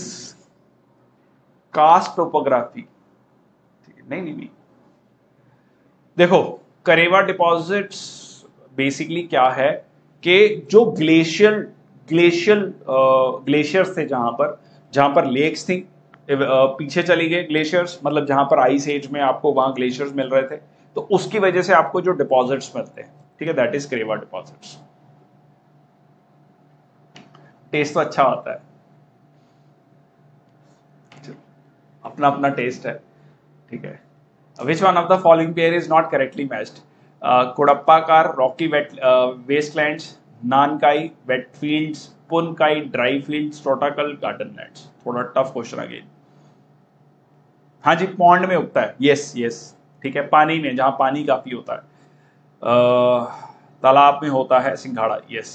karst topography. नहीं नहीं नहीं, देखो करेवा डिपॉजिट्स बेसिकली क्या है कि जो ग्लेशियल ग्लेशियल ग्लेशियर्स थे, जहां पर जहां पर लेक्स थी, पीछे चली गए ग्लेशियर्स, मतलब जहां पर आइस एज में आपको वहां ग्लेशियर्स मिल रहे थे, तो उसकी वजह से आपको जो डिपॉजिट्स मिलते हैं, ठीक है, that is Karewa deposits. Test तो अच्छा होता है, अपना अपना टेस्ट है, ठीक है। Which one of the following pair is not correctly matched? Kodappakar rocky wet wastelands, Nankai wet fields, Punkai dry fields, Totakal garden lands. थोड़ा टफ क्वेश्चन अगेन। हाँ जी, पॉन्ड में उगता है, यस यस, ठीक है, पानी में, जहां पानी काफी होता है। uh, तालाब में होता है सिंघाड़ा, यस।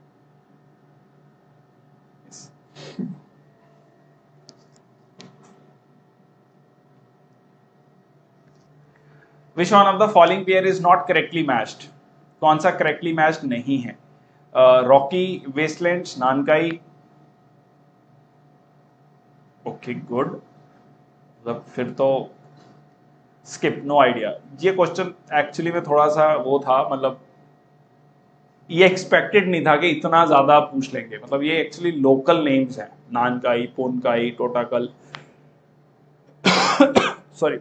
Which one of the following pair is not correctly matched? कौन सा करेक्टली मैच्ड नहीं है? Rocky wastelands, Nankai, okay good, मतलब फिर तो स्किप, नो आइडिया। ये क्वेश्चन एक्चुअली में थोड़ा सा वो था, मतलब ये एक्सपेक्टेड नहीं था कि इतना ज्यादा पूछ लेंगे, मतलब ये एक्चुअली लोकल नेम्स हैं, Nankai, Ponkai, Totakal, sorry.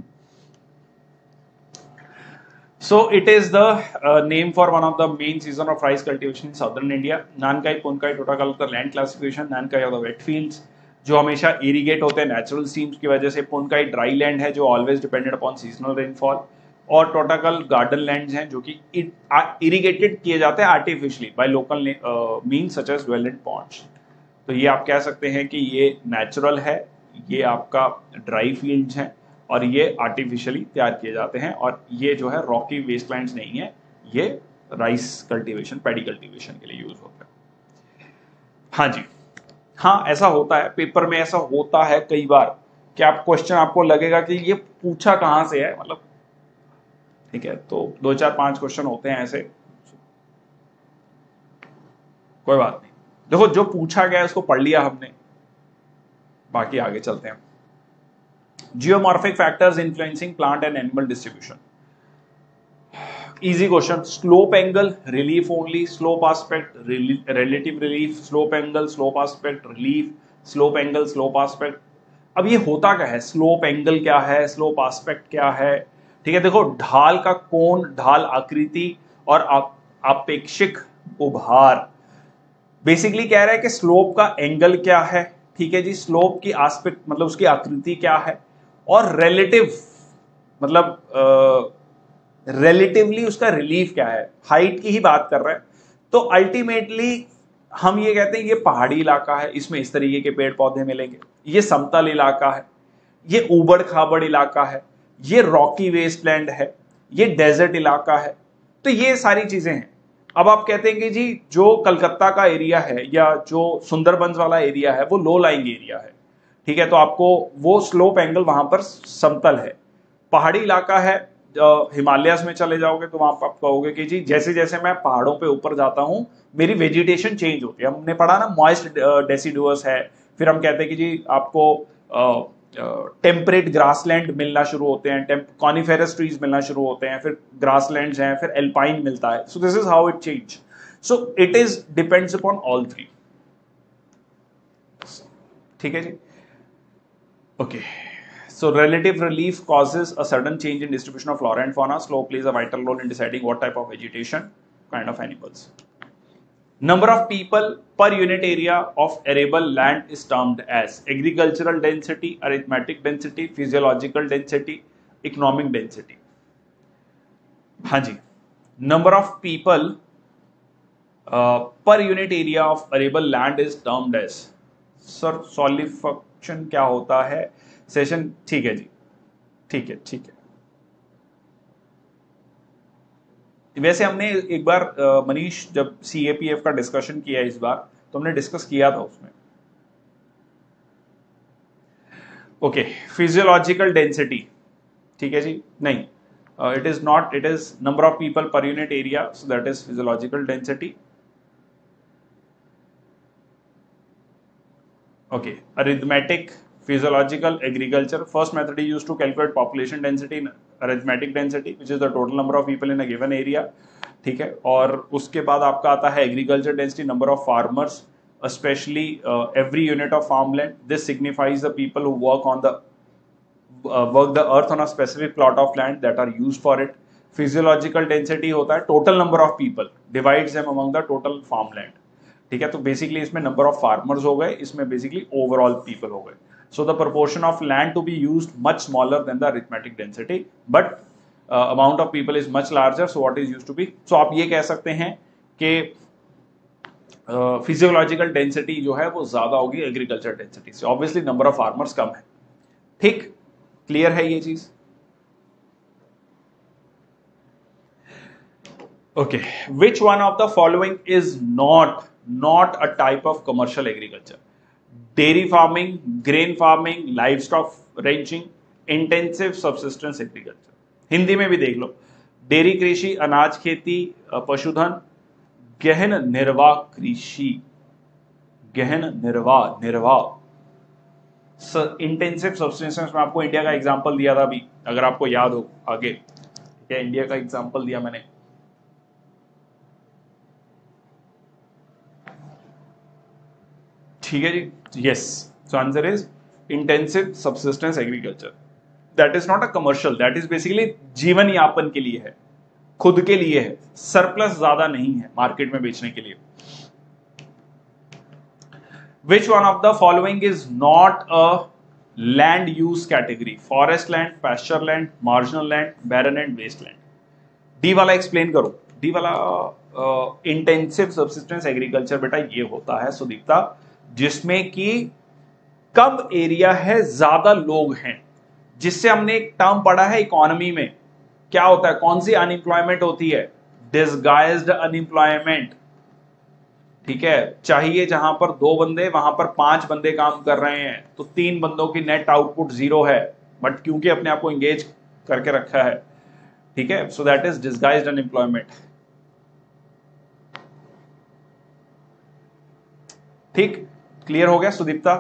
So it is the uh, name for one of the main season of rice cultivation in southern India. Nankai, Ponkai, Totakkal का land classification. Nankai are the wet fields जो हमेशा irrigate होते हैं natural streams की वजह से. Ponkai dry land है जो always dependent upon seasonal rainfall. और Totakkal garden lands हैं जो कि irrigated किए जाते हैं artificially by local uh, means such as well and ponds. तो ये आप कह सकते हैं कि ये natural है, ये आपका dry fields हैं, और ये आर्टिफिशियली तैयार किए जाते हैं, और ये जो है रॉकी वेस्टलैंड्स नहीं है, ये राइस कल्टीवेशन, पैडी कल्टीवेशन के लिए यूज होता है। हाँ जी, हाँ ऐसा होता है, पेपर में ऐसा होता है कई बार कि आप क्वेश्चन आपको लगेगा कि ये पूछा कहां से है, मतलब ठीक है, तो दो चार पांच क्वेश्चन होते हैं ऐसे, कोई बात नहीं। देखो जो पूछा गया उसको पढ़ लिया हमने, बाकी आगे चलते हैं। Geomorphic factors influencing plant and animal distribution. Easy question. Slope angle, relief only, slope aspect, relative relief, slope angle, slope aspect, relief, slope angle, slope aspect. अब ये होता क्या है? स्लोप एंगल क्या है, स्लोप एस्पेक्ट क्या है? ठीक है, देखो ढाल का कोण, ढाल आकृति और आपेक्षिक उभार बेसिकली कह रहा है कि स्लोप का एंगल क्या है, ठीक है जी, स्लोप की एस्पेक्ट मतलब उसकी आकृति क्या है, और रिलेटिव मतलब रिलेटिवली uh, उसका रिलीफ क्या है, हाइट की ही बात कर रहे हैं। तो अल्टीमेटली हम ये कहते हैं ये पहाड़ी इलाका है, इसमें इस तरीके के पेड़ पौधे मिलेंगे, ये समतल इलाका है, ये उबड़ खाबड़ इलाका है, ये रॉकी वेस्टलैंड है, ये डेजर्ट इलाका है, तो ये सारी चीजें हैं। अब आप कहते हैं कि जी जो कलकत्ता का एरिया है या जो सुंदरबंस वाला एरिया है वो लो लाइंग एरिया है, ठीक है, तो आपको वो स्लोप एंगल वहां पर समतल है। पहाड़ी इलाका है, हिमालयस में चले जाओगे तो वहां पर आप कहोगे कि जी जैसे जैसे मैं पहाड़ों पे ऊपर जाता हूं मेरी वेजिटेशन चेंज होती है। हमने पढ़ा ना मॉइस्ट डेसिडुअस है, फिर हम कहते हैं कि जी आपको टेम्परेट ग्रासलैंड मिलना शुरू होते हैं, कॉनिफेरस ट्रीज मिलना शुरू होते हैं, फिर ग्रासलैंड्स हैं, फिर एल्पाइन मिलता है। So this is how it change, so it is depends upon all three, ठीक है जी। Okay, so relative relief causes a sudden change in distribution of flora and fauna. Slope plays a vital role in deciding what type of vegetation, kind of animals. Number of people per unit area of arable land is termed as agricultural density, arithmetic density, physiological density, economic density. हाँ जी, number of people uh, per unit area of arable land is termed as, sir, solidification क्या होता है session, ठीक है जी, ठीक है ठीक है। वैसे हमने एक बार मनीष जब सीएपीएफ का डिस्कशन किया इस बार, तो हमने डिस्कस किया था उसमें ओके, फिजियोलॉजिकल डेंसिटी, ठीक है जी, नहीं, it is not, it is number of people per unit area, so that is physiological density. Okay, arithmetic, physiological, agriculture. First method is used to calculate population density, arithmetic density, which is the total number of people in a given area. ठीक है, और उसके बाद आपका आता है agriculture density, number of farmers, especially uh, every unit of farmland. This signifies the people who work on the uh, work the earth on a specific plot of land that are used for it. Physiological density होता है total number of people, divides them among the total farmland. ठीक है, तो basically इसमें number of farmers हो गए, इसमें basically overall people हो गए. So the proportion of land to be used much smaller than the arithmetic density, but amount of people is much larger, so what is used to be. So आप ये कह सकते हैं कि physiological density जो है वो ज्यादा होगी एग्रीकल्चर डेंसिटी से. ऑब्वियसली नंबर ऑफ फार्मर्स कम है. ठीक, क्लियर है ये चीज? Okay, which one of the following is not not a type of commercial agriculture? Dairy farming, grain farming, livestock ranching, intensive subsistence agriculture. Hindi में भी देख लो, डेयरी कृषि, अनाज खेती, पशुधन, गहन निर्वाह कृषि, गहन निर्वाह निर्वाह इंटेंसिव सब्सटेंसेस में आपको इंडिया का एग्जांपल दिया था अभी, अगर आपको याद हो आगे, क्या इंडिया का एग्जांपल दिया मैंने. ठीक है जी, yes. So answer is intensive subsistence agriculture. That is not a commercial, that is basically जीवन यापन के लिए है, खुद के लिए है, सरप्लस ज्यादा नहीं है मार्केट में बेचने के लिए. Which one of the following is not a land use category? Forest land, pasture land, marginal land, barren and waste land. D वाला एक्सप्लेन करो. डी वाला इंटेंसिव सब्सिस्टेंस एग्रीकल्चर बेटा ये होता है सुदीप्ता, जिसमें कि कम एरिया है, ज्यादा लोग हैं, जिससे हमने एक टर्म पढ़ा है इकोनॉमी में, क्या होता है, कौन सी अनएम्प्लॉयमेंट होती है? Disguised unemployment. ठीक है, चाहिए जहां पर दो बंदे वहां पर पांच बंदे काम कर रहे हैं, तो तीन बंदों की नेट आउटपुट जीरो है, बट क्योंकि अपने आप को एंगेज करके रखा है. ठीक है, so that is disguised unemployment. ठीक, क्लियर हो गया Sudipta?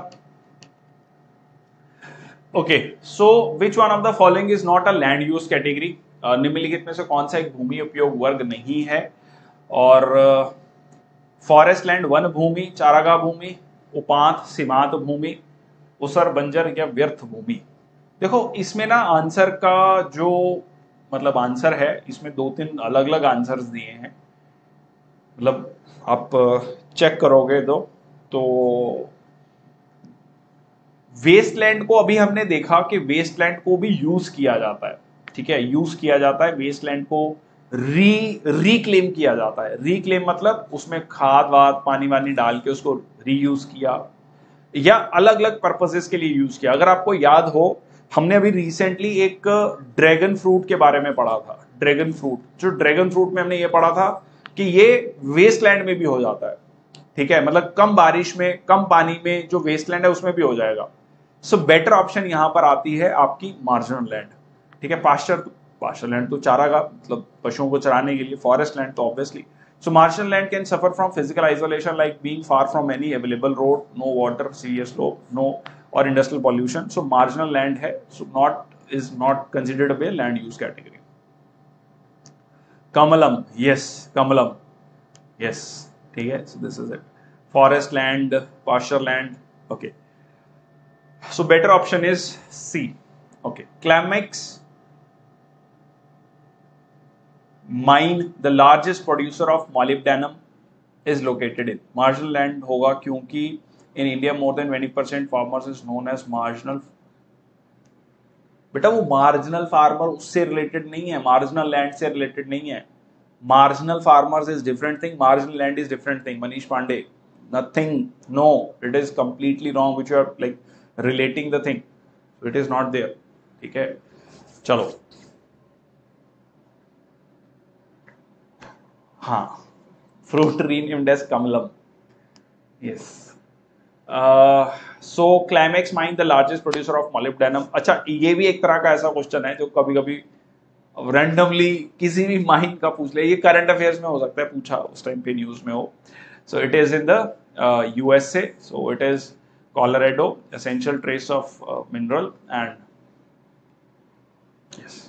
Okay, so which one of the following is not a land use category? निम्नलिखित में से कौन सा एक भूमि उपयोग वर्ग नहीं है? और फॉरेस्ट लैंड वन भूमि, चारागाह भूमि, उपांत सीमांत भूमि, उसर बंजर या व्यर्थ भूमि. देखो इसमें ना आंसर का जो मतलब आंसर है, इसमें दो तीन अलग अलग आंसर्स दिए हैं, मतलब आप चेक करोगे तो तो वेस्टलैंड को अभी हमने देखा कि वेस्टलैंड को भी यूज किया जाता है. ठीक है, यूज किया जाता है वेस्टलैंड को, री रिक्लेम किया जाता है. रिक्लेम मतलब उसमें खाद वाद पानी वानी डाल के उसको रीयूज किया, या अलग अलग पर्पसेस के लिए यूज किया. अगर आपको याद हो, हमने अभी रिसेंटली एक ड्रैगन फ्रूट के बारे में पढ़ा था. ड्रैगन फ्रूट, जो ड्रैगन फ्रूट में हमने ये पढ़ा था कि ये वेस्टलैंड में भी हो जाता है. ठीक है, मतलब कम बारिश में, कम पानी में जो वेस्टलैंड है उसमें भी हो जाएगा. सो बेटर ऑप्शन यहां पर आती है आपकी मार्जिनल लैंड. ठीक है, पास्चर, पास्चर लैंड तो चारागाह मतलब पशुओं को चराने के लिए, फॉरेस्ट लैंड तो obviously. So marginal land can suffer from physical isolation like being far from any available road, no water, severe slope, no और industrial pollution. So marginal land है, so not is not considered be land use category. Kamalam, yes Kamalam, yes. ठीक है, so this is it. Forest land, pasture land. Okay. So better option is C. Okay. Clamex mine, the largest producer of molybdenum, is located in marginal land होगा, क्योंकि in India more than twenty percent farmers is known as marginal. बेटा वो marginal farmer उससे related नहीं है, marginal land से related नहीं है. Marginal farmers is different thing, marginal land is different thing. Manish Pandey. Nothing, no, it is completely wrong which you are like relating the thing, so it is not there. ठीक है, चलो. हाँ, fruit tree named as Kamalam. yes. So Climax mine the largest producer of molybdenum. अच्छा, ये भी एक तरह का ऐसा क्वेश्चन है जो कभी कभी रैंडमली किसी भी माइन का पूछ ले। ये करंट अफेयर्स में हो सकता है, पूछा उस टाइम पे न्यूज में हो। So it is in the USA, so it is Colorado, essential trace of mineral and yes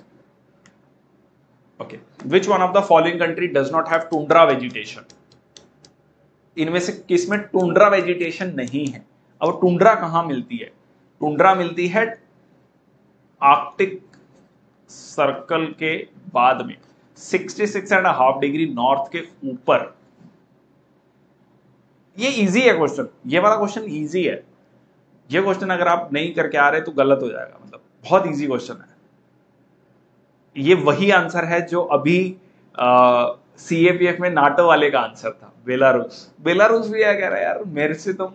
okay. Which one of the following country does not have tundra vegetation? इनमें से किस में टुंड्रा वेजिटेशन नहीं है? अब tundra कहां मिलती है? टुंड्रा मिलती है आर्कटिक सर्कल के बाद में, छियासठ एंड हाफ डिग्री नॉर्थ के ऊपर। ये इजी है क्वेश्चन, ये वाला क्वेश्चन इजी है। ये क्वेश्चन अगर आप नहीं करके आ रहे तो गलत हो जाएगा, मतलब बहुत इजी क्वेश्चन है। ये वही आंसर है जो अभी सीएपीएफ में नाटो वाले का आंसर था, बेलारूस। बेलारूस भी क्या कह रहा है यार, मेरे से तुम,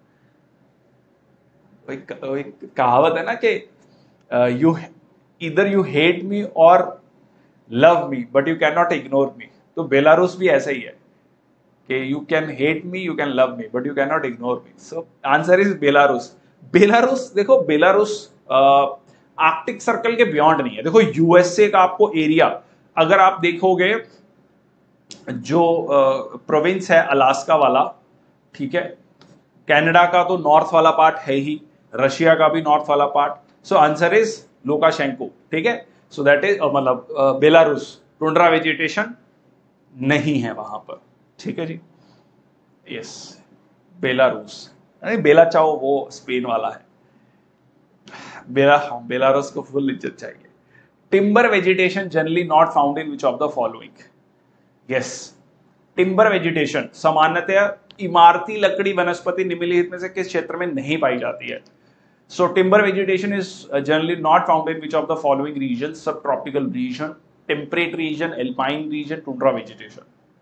एक, एक कहावत है ना कि यू इधर यू हेट मी और love me but you can not ignore me. तो बेलारूस भी ऐसा ही है कि you can hate me, you can love me but you can not ignore me. So answer is Belarus. Belarus, देखो Belarus Arctic circle के beyond नहीं है। देखो यूएसए का आपको एरिया अगर आप देखोगे, जो प्रोविंस है अलास्का वाला, ठीक है, कनाडा का तो नॉर्थ वाला पार्ट है ही, रशिया का भी नॉर्थ वाला part. So answer is Lukashenko, ठीक है। सो दैट इज मतलब बेलारूस, टुंड्रा वेजिटेशन नहीं है वहां पर, ठीक है जी। यस, बेलारूस, नहीं बेला चाओ वो स्पेन वाला है। बेला बेलारूस को फुल इज्जत चाहिए। Timber vegetation generally not found in which of the following? Yes, timber vegetation सामान्यतः इमारती लकड़ी वनस्पति निम्नलिखित में से किस क्षेत्र में नहीं पाई जाती है? So timber vegetation is generally not found in which of the following region? सब tropical region, temperate region, alpine region, tundra vegetation.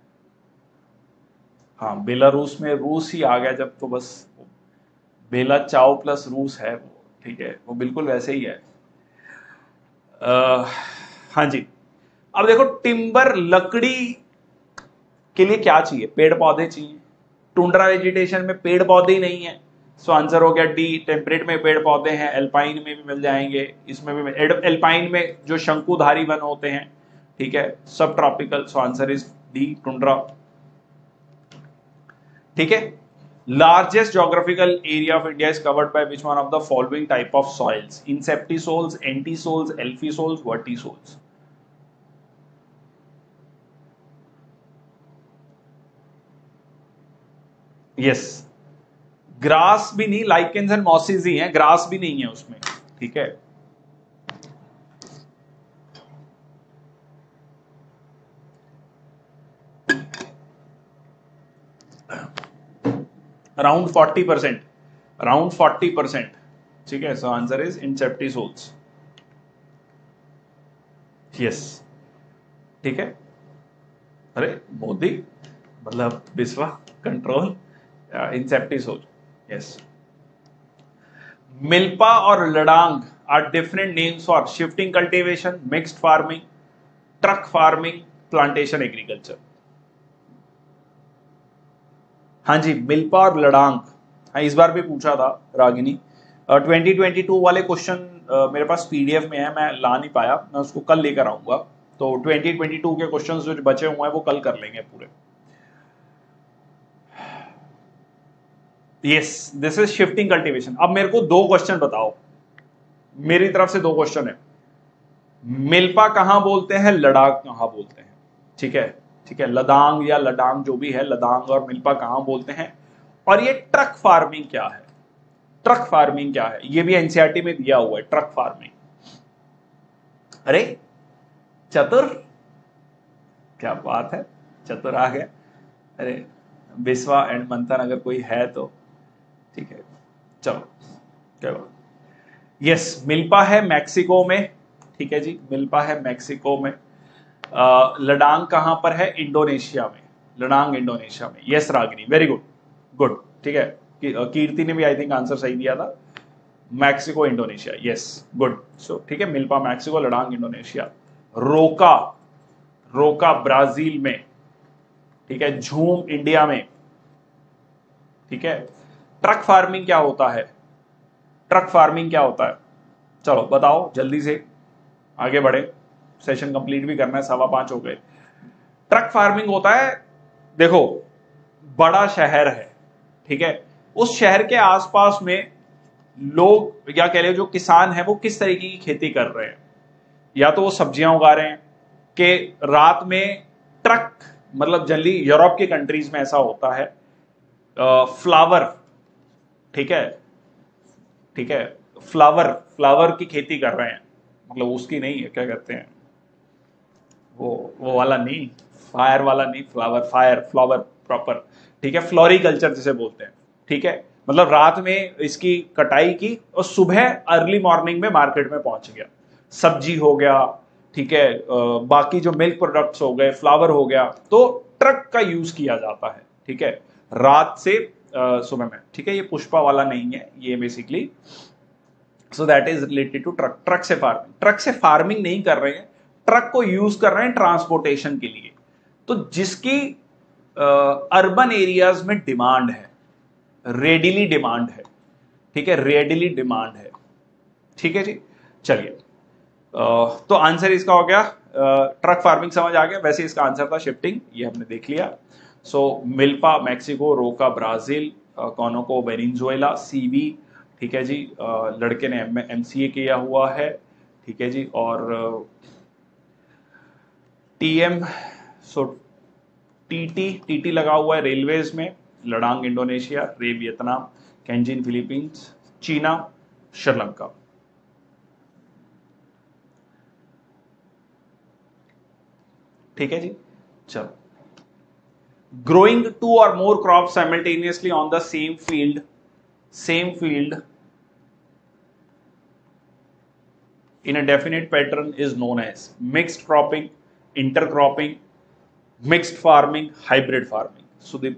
हाँ, बेलारूस में रूस ही आ गया जब, तो बस बेला चाओ प्लस रूस है वो, ठीक है, वो बिल्कुल वैसे ही है। आ, हाँ जी। अब देखो, टिम्बर लकड़ी के लिए क्या चाहिए? पेड़ पौधे चाहिए। टुंड्रा वेजिटेशन में पेड़ पौधे ही नहीं है, सो आंसर हो गया डी। टेम्परेट में पेड़ पौधे हैं, एल्पाइन में भी मिल जाएंगे, इसमें भी। एल्पाइन में जो शंकुधारी वन होते हैं, ठीक है, सब tropical, so answer is D, tundra, ठीक है। Largest geographical area of India is covered by which one of the following type of soils? Inceptisols, entisols, alfisols, vertisols. Yes, grass भी नहीं, लाइकेंस एंड मॉसेस ही हैं, grass भी नहीं है उसमें, ठीक है। Around forty percent, around forty percent, ठीक है। So answer is inceptisols, yes, ठीक है। अरे मोदी मतलब बिस्वा कंट्रोल, इंसेप्टिसोल, यस। मिल्पा और ladang are different names for shifting cultivation, mixed farming, truck farming, plantation agriculture. हाँ जी, मिल्पा और लडांग, हाँ इस बार भी पूछा था रागिनी। ट्वेंटी ट्वेंटी टू वाले क्वेश्चन मेरे पास पीडीएफ में है, मैं ला नहीं पाया, मैं उसको कल लेकर आऊंगा। तो ट्वेंटी ट्वेंटी टू के क्वेश्चंस जो बचे हुए हैं वो कल कर लेंगे पूरे। Yes, this is shifting cultivation. अब मेरे को दो क्वेश्चन बताओ, मेरी तरफ से दो क्वेश्चन है। मिल्पा कहां बोलते हैं, लडाख कहां बोलते हैं? ठीक है, ठीक है, लदांग या लडांग जो भी है, लदांग और मिल्पा कहां बोलते हैं? और ये ट्रक फार्मिंग क्या है? ट्रक फार्मिंग क्या है? ये भी एनसीईआरटी में दिया हुआ है, ट्रक फार्मिंग। अरे चतुर, क्या बात है, चतुर आ गया। अरे बिस्वा एंड मंथन अगर कोई है तो ठीक है, चलो चलो। यस, मिल्पा है मैक्सिको में, ठीक है जी, मिल्पा है मैक्सिको में। लडांग कहां पर है? इंडोनेशिया में, लडांग इंडोनेशिया में। Yes Ragini, very good, good, ठीक है। कीर्ति ने भी आई थिंक आंसर सही दिया था, Mexico Indonesia, yes good. So ठीक है, मिल्पा मैक्सिको, लडांग इंडोनेशिया। रोका, रोका ब्राजील में, ठीक है, झूम इंडिया में, ठीक है। ट्रक फार्मिंग क्या होता है? ट्रक फार्मिंग क्या होता है? चलो बताओ जल्दी से, आगे बढ़े, सेशन कंप्लीट भी करना है, सवा पांच हो गए। ट्रक फार्मिंग होता है, देखो बड़ा शहर है, ठीक है, उस शहर के आसपास में लोग या कह लो जो किसान है वो किस तरीके की खेती कर रहे हैं। या तो वो सब्जियां उगा रहे हैं कि रात में ट्रक, मतलब जनरली यूरोप की कंट्रीज में ऐसा होता है, फ्लावर, ठीक है, ठीक है, फ्लावर फ्लावर की खेती कर रहे हैं, मतलब उसकी नहीं है, क्या कहते हैं वो वो वाला नहीं, फायर वाला नहीं, फ्लावर, फायर फ्लावर प्रॉपर, ठीक है, फ्लोरिकल्चर जिसे बोलते हैं, ठीक है, मतलब रात में इसकी कटाई की और सुबह अर्ली मॉर्निंग में मार्केट में पहुंच गया, सब्जी हो गया, ठीक है, बाकी जो मिल्क प्रोडक्ट्स हो गए, फ्लावर हो गया, तो ट्रक का यूज किया जाता है, ठीक है, रात से सुबह में, ठीक है। ये पुष्पा वाला नहीं है, ये basically, so that is related to truck. Truck से फार्मिंग, ट्रक से फार्मिंग नहीं कर रहे हैं, ट्रक को यूज कर रहे हैं ट्रांसपोर्टेशन के लिए। तो जिसकी अर्बन एरियाज में डिमांड है, रेडिली डिमांड है, ठीक है, रेडिली डिमांड है, ठीक है जी। चलिए, तो आंसर इसका हो गया, ट्रक फार्मिंग समझ आ गया। वैसे इसका आंसर था शिफ्टिंग, ये हमने देख लिया। So milpa Mexico, roca Brazil, conuco Venezuela, सीवी, ठीक है जी, लड़के ने एम सी ए किया हुआ है, ठीक है जी, और टीएम, सो टीटी, टीटी लगा हुआ है रेलवेज में, ladang Indonesia, ray Vietnam, caingin Philippines, China, Sri Lanka. ठीक है जी, चलो। Growing two or more crop simultaneously on the same field, same field in a definite pattern is known as mixed cropping, intercropping, mixed farming, hybrid farming. So the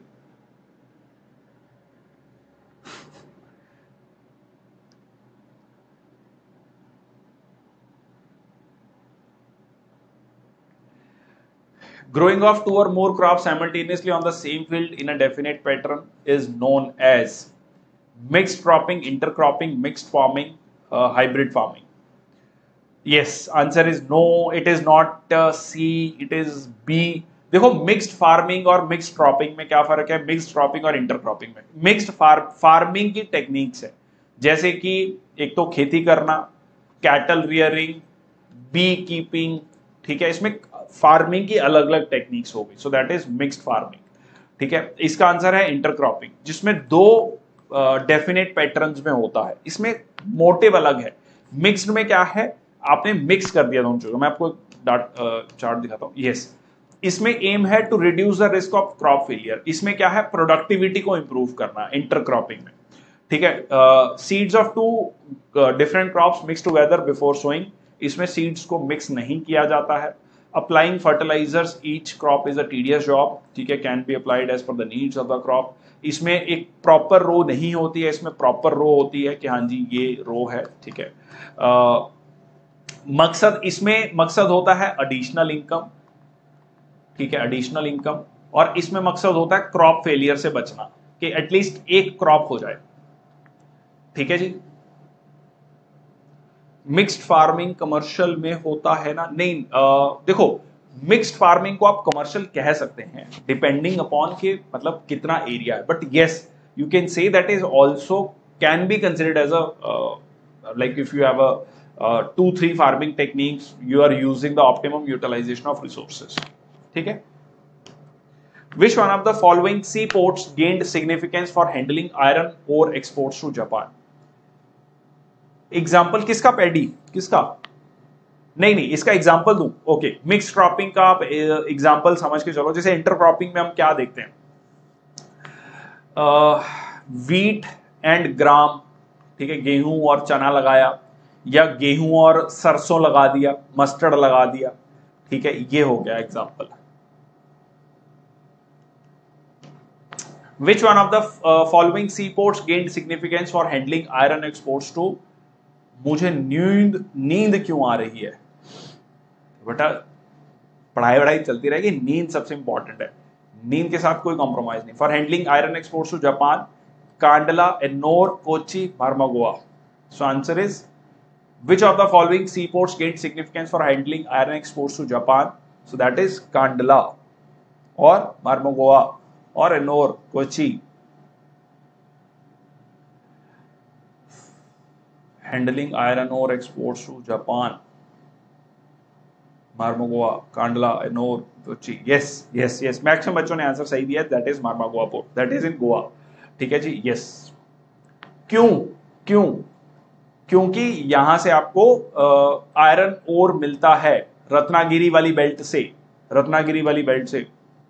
growing of two or more crops simultaneously on the same field in a definite pattern is known as mixed cropping, intercropping, mixed farming, uh, hybrid farming. Yes, answer is no, it is not uh, C, it is B. देखो mixed farming और mixed cropping में क्या फर्क है? Mixed cropping और intercropping में, mixed far, farming की techniques है, जैसे कि एक तो खेती करना, कैटल रियरिंग, बी कीपिंग, ठीक है, इसमें फार्मिंग की अलग अलग टेक्निक्स हो गई, so that is mixed farming, ठीक है। इसका आंसर है इंटरक्रॉपिंग, जिसमें दो डेफिनेट uh, पैटर्न्स में होता है, इसमें मोटिव अलग है। मिक्स्ड में क्या है, आपने मिक्स कर दिया दोनों चीजों। मैं आपको चार्ट दिखाता हूं। यस, इसमें एम है to reduce the risk of crop failure, इसमें क्या है, प्रोडक्टिविटी को इंप्रूव करना, इंटरक्रॉपिंग में, ठीक है। Seeds of two different crops mix together before sowing, इसमें सीड्स को मिक्स नहीं किया जाता है। Applying fertilisers each crop is a tedious job, ठीक है, can be applied as per the needs of the crop, इसमें एक प्रॉपर रो नहीं होती है, इसमें प्रॉपर रो होती है कि हाँ जी ये रो है, ठीक है। uh, मकसद, इसमें मकसद होता है एडिशनल इनकम, ठीक है, एडिशनल इनकम, और इसमें मकसद होता है क्रॉप फेलियर से बचना, कि एटलीस्ट एक क्रॉप हो जाए, ठीक है जी। मिक्स्ड फार्मिंग कमर्शियल में होता है ना? नहीं, आ, देखो मिक्स्ड फार्मिंग को आप कमर्शियल कह सकते हैं डिपेंडिंग अपॉन के मतलब कितना एरिया है, but yes you can say that is also can be considered as a like if you have a Uh, two three farming techniques, you are using the optimum utilization of resources, ठीक है। Which one of the following seaports gained significance for handling iron ore exports to Japan? Example किसका? Paddy, किसका? नहीं नहीं, इसका example दूं, okay. Mix cropping का आप एग्जाम्पल समझ के चलो। जैसे इंटर क्रॉपिंग में हम क्या देखते हैं, व्हीट एंड ग्राम, ठीक है, गेहूं और चना लगाया, या गेहूं और सरसों लगा दिया, मस्टर्ड लगा दिया, ठीक है, ये हो गया example. Which one of the following sea ports gained significance for handling iron exports to? मुझे नींद नींद क्यों आ रही है बेटा? पढ़ाई वढ़ाई चलती रहेगी, नींद सबसे इंपॉर्टेंट है, नींद के साथ कोई कॉम्प्रोमाइज नहीं। For handling iron exports to Japan, Kandla, Ennore, Kochi, Marmagua. So answer is, which of the following seaports gained significance for handling iron exports to Japan? So that is Kandla or Marmagua or Ennore, Kochi. Handling iron ore exports to Japan. Marmagua, Kandla, Ennore, Kochi. Yes, yes, yes. Maximum बच्चों ने answer सही दिया. That is Marmagua port. That is in Goa. ठीक है जी. Yes. क्यों? क्यों? क्योंकि यहां से आपको आयरन ओर मिलता है रत्नागिरी वाली बेल्ट से. रत्नागिरी वाली बेल्ट से.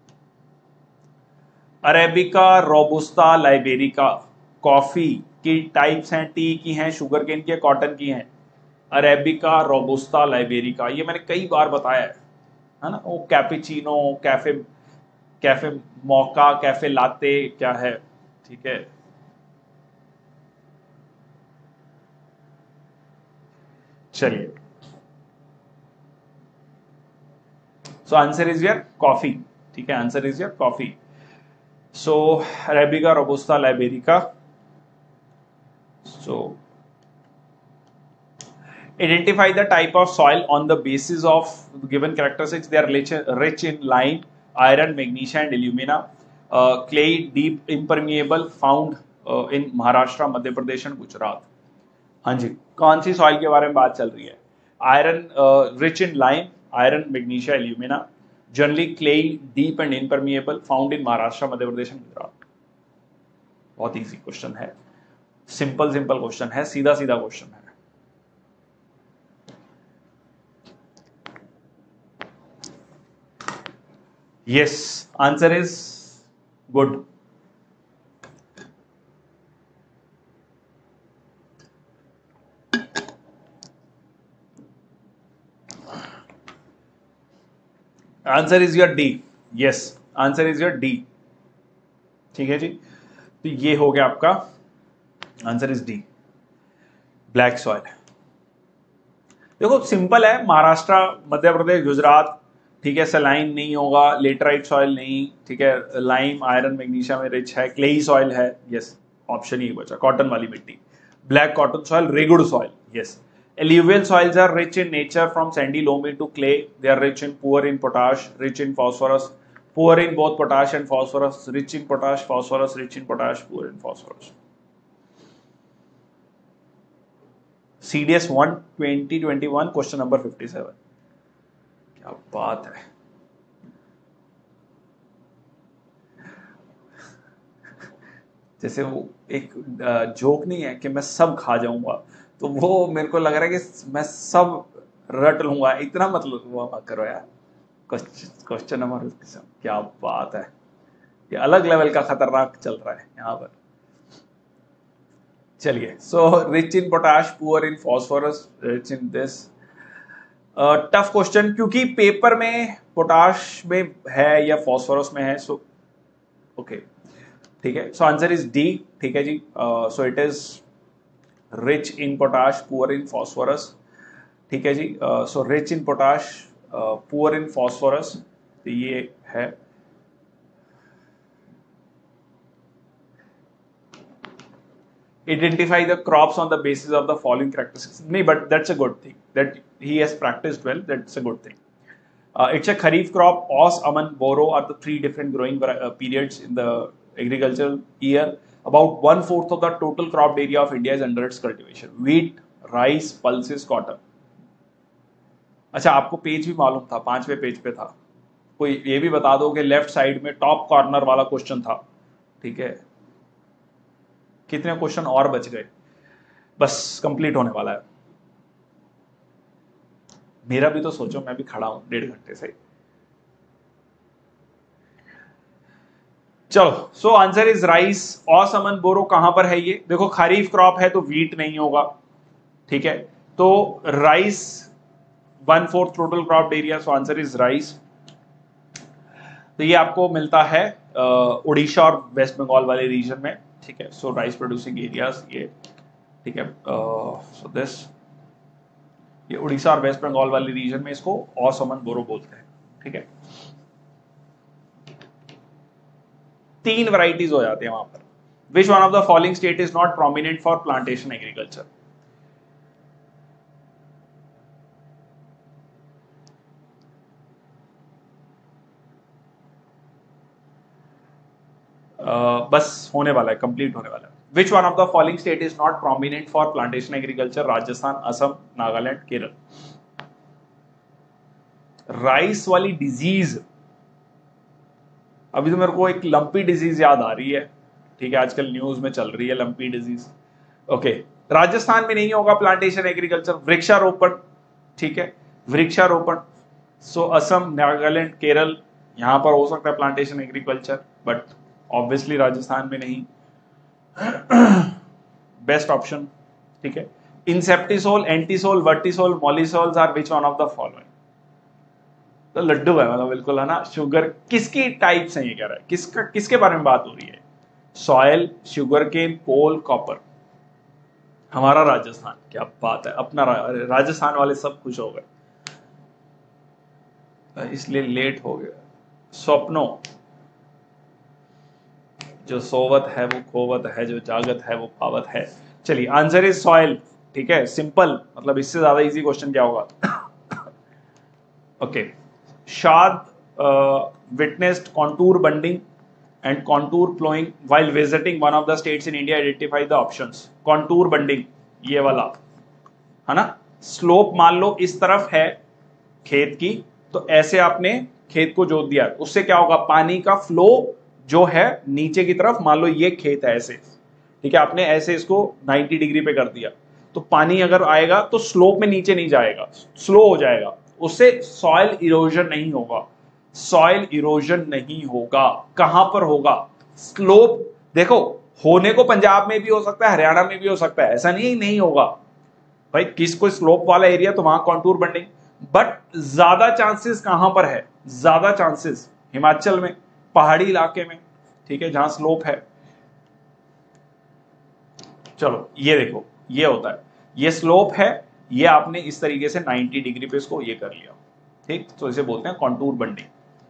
Arabica, robusta, liberica. कॉफी की टाइप्स हैं, टी की हैं, शुगर केन की, कॉटन की हैं. Arabica, robusta, liberica. ये मैंने कई बार बताया है, है ना. वो cappuccino, cafe cafe mocha, cafe latte क्या है. ठीक है. चलिए. So answer is your coffee. ठीक है, answer is your coffee. So arabica, robusta, liberica. So identify the type of soil on the basis of given characteristics. They are rich, rich in lime, iron, magnesia and alumina. Uh, clay, deep, impermeable, found uh, in Maharashtra, Madhya Pradesh and Gujarat. हाँ जी, कौन सी soil के बारे में बात चल रही है? Iron, rich in lime, iron, magnesia, alumina. Generally clay, deep and impermeable, found in Maharashtra, Madhya Pradesh and Gujarat. बहुत इजी क्वेश्चन है, सिंपल सिंपल क्वेश्चन है, सीधा सीधा क्वेश्चन है. Yes, answer is good. Answer is your D. Yes, answer is your D. ठीक है जी. तो ये हो गया आपका answer is D, black soil. देखो सिंपल है, महाराष्ट्र, मध्य प्रदेश, गुजरात. ठीक है, सलाइन नहीं होगा, लेटराइट सॉइल नहीं. ठीक है, लाइम, आयरन, मैग्नीशिया में रिच है, क्लेई सॉइल है. यस, ऑप्शन ही बचा, कॉटन वाली मिट्टी. Black cotton soil, regur soil. Yes. Alluvial soils are rich in nature from sandy loamy to clay. They are rich in, poor in potash, rich in phosphorus, poor in both potash and phosphorus, rich in potash, phosphorus, rich in potash, poor in phosphorus. C D S one twenty twenty-one question number fifty-seven. क्या बात है. जैसे वो एक joke नहीं है कि मैं सब खा जाऊंगा, तो वो मेरे को लग रहा है कि मैं सब रट लूंगा. इतना मतलब वो करो यार. क्वेश्चन नंबर, क्या बात है, ये अलग लेवल का खतरनाक चल रहा है यहाँ पर. चलिए. So rich in potash, poor in phosphorus, rich in this. Tough question, क्योंकि पेपर में पोटाश में है या फॉस्फोरस में है. सो ओके, ठीक है. So answer is D. ठीक है जी. So it is rich in potash, poor in phosphorus. ठीक है जी. So rich in potash, poor in phosphorus. तो ये है. Identify the crops on the basis of the following characteristics. नहीं, but that's a good thing that he has practiced well. That's a good thing. Uh, it's a kharif crop. Os, aman, boro are the three different growing uh, periods in the agricultural year. About one fourth of the total cropped area of India is under its cultivation. Wheat, rice, pulses, cotton. अच्छा, आपको page भी मालूम था, पांचवें page पे था. कोई ये भी बता दो कि लेफ्ट साइड में टॉप कॉर्नर वाला क्वेश्चन था. ठीक है, कितने क्वेश्चन और बच गए? बस कंप्लीट होने वाला है. मेरा भी तो सोचो, मैं भी खड़ा हूं डेढ़ घंटे से. चलो. So answer is rice. Aus, aman, boro कहां पर है ये? देखो खरीफ क्रॉप है तो वीट नहीं होगा. ठीक है, तो rice one fourth total crop area. So answer is rice. तो ये आपको मिलता है उड़ीसा और वेस्ट बंगाल वाले रीजन में. ठीक है. सो राइस प्रोड्यूसिंग एरियाज ये. ठीक है. सो दिस ये उड़ीसा और वेस्ट बंगाल वाले रीजन में इसको ऑस, अमन, बोरो बोलते हैं. ठीक है. तीन वैरायटीज हो जाती है वहां पर. Which one of the following state is not prominent for plantation agriculture? Uh, बस होने वाला है, कंप्लीट होने वाला है. Which one of the following state is not prominent for plantation agriculture? Rajasthan, Assam, Nagaland, Kerala. Rice वाली डिजीज, अभी तो मेरे को एक लंपी डिजीज याद आ रही है, ठीक है, आजकल न्यूज में चल रही है लंपी डिजीज. ओके, राजस्थान में नहीं होगा प्लांटेशन एग्रीकल्चर. वृक्षारोपण, ठीक है, वृक्षारोपण. सो असम, नागालैंड, केरल, यहां पर हो सकता है plantation agriculture, but obviously Rajasthan में नहीं. बेस्ट ऑप्शन, ठीक है. Inceptisol, entisol, vertisol, mollisols are which one of the following? तो लड्डू है मतलब बिल्कुल, है ना. शुगर किसकी टाइप से ये कह रहा है, किसका, किसके बारे में बात हो रही है? Soil, sugarcane, coal, copper. हमारा राजस्थान, क्या बात है, अपना राजस्थान वाले सब खुश हो गए, इसलिए लेट हो गया. स्वप्नो, जो सोवत है वो खोवत है, जो जागत है वो पावत है. चलिए, आंसर इज सॉयल, ठीक है, सिंपल. मतलब इससे ज्यादा इजी क्वेश्चन क्या होगा? Okay. Shad witnessed contour bunding and contour ploughing while visiting one of the states in India. Identify the options. Contour bunding, ये वाला है ना. स्लोप मान लो इस तरफ है खेत की, तो ऐसे आपने खेत को जोत दिया, उससे क्या होगा? पानी का फ्लो जो है नीचे की तरफ, मान लो ये खेत है ऐसे, ठीक है, आपने ऐसे इसको नब्बे डिग्री पे कर दिया, तो पानी अगर आएगा तो स्लोप में नीचे नहीं जाएगा, स्लो हो जाएगा, उससे सॉइल इरोजन नहीं होगा. सॉइल इरोजन नहीं होगा. कहां पर होगा? स्लोप. देखो, होने को पंजाब में भी हो सकता है, हरियाणा में भी हो सकता है, ऐसा नहीं नहीं होगा भाई. किसको स्लोप वाला एरिया, तो वहां कॉन्टूर बंडिंग. बट ज्यादा चांसेस कहां पर है? ज्यादा चांसेस हिमाचल में, पहाड़ी इलाके में, ठीक है, जहां स्लोप है. चलो ये देखो, ये होता है, ये स्लोप है, ये आपने इस तरीके से नब्बे डिग्री पे इसको ये कर लिया, ठीक, तो इसे बोलते हैं contour bunding.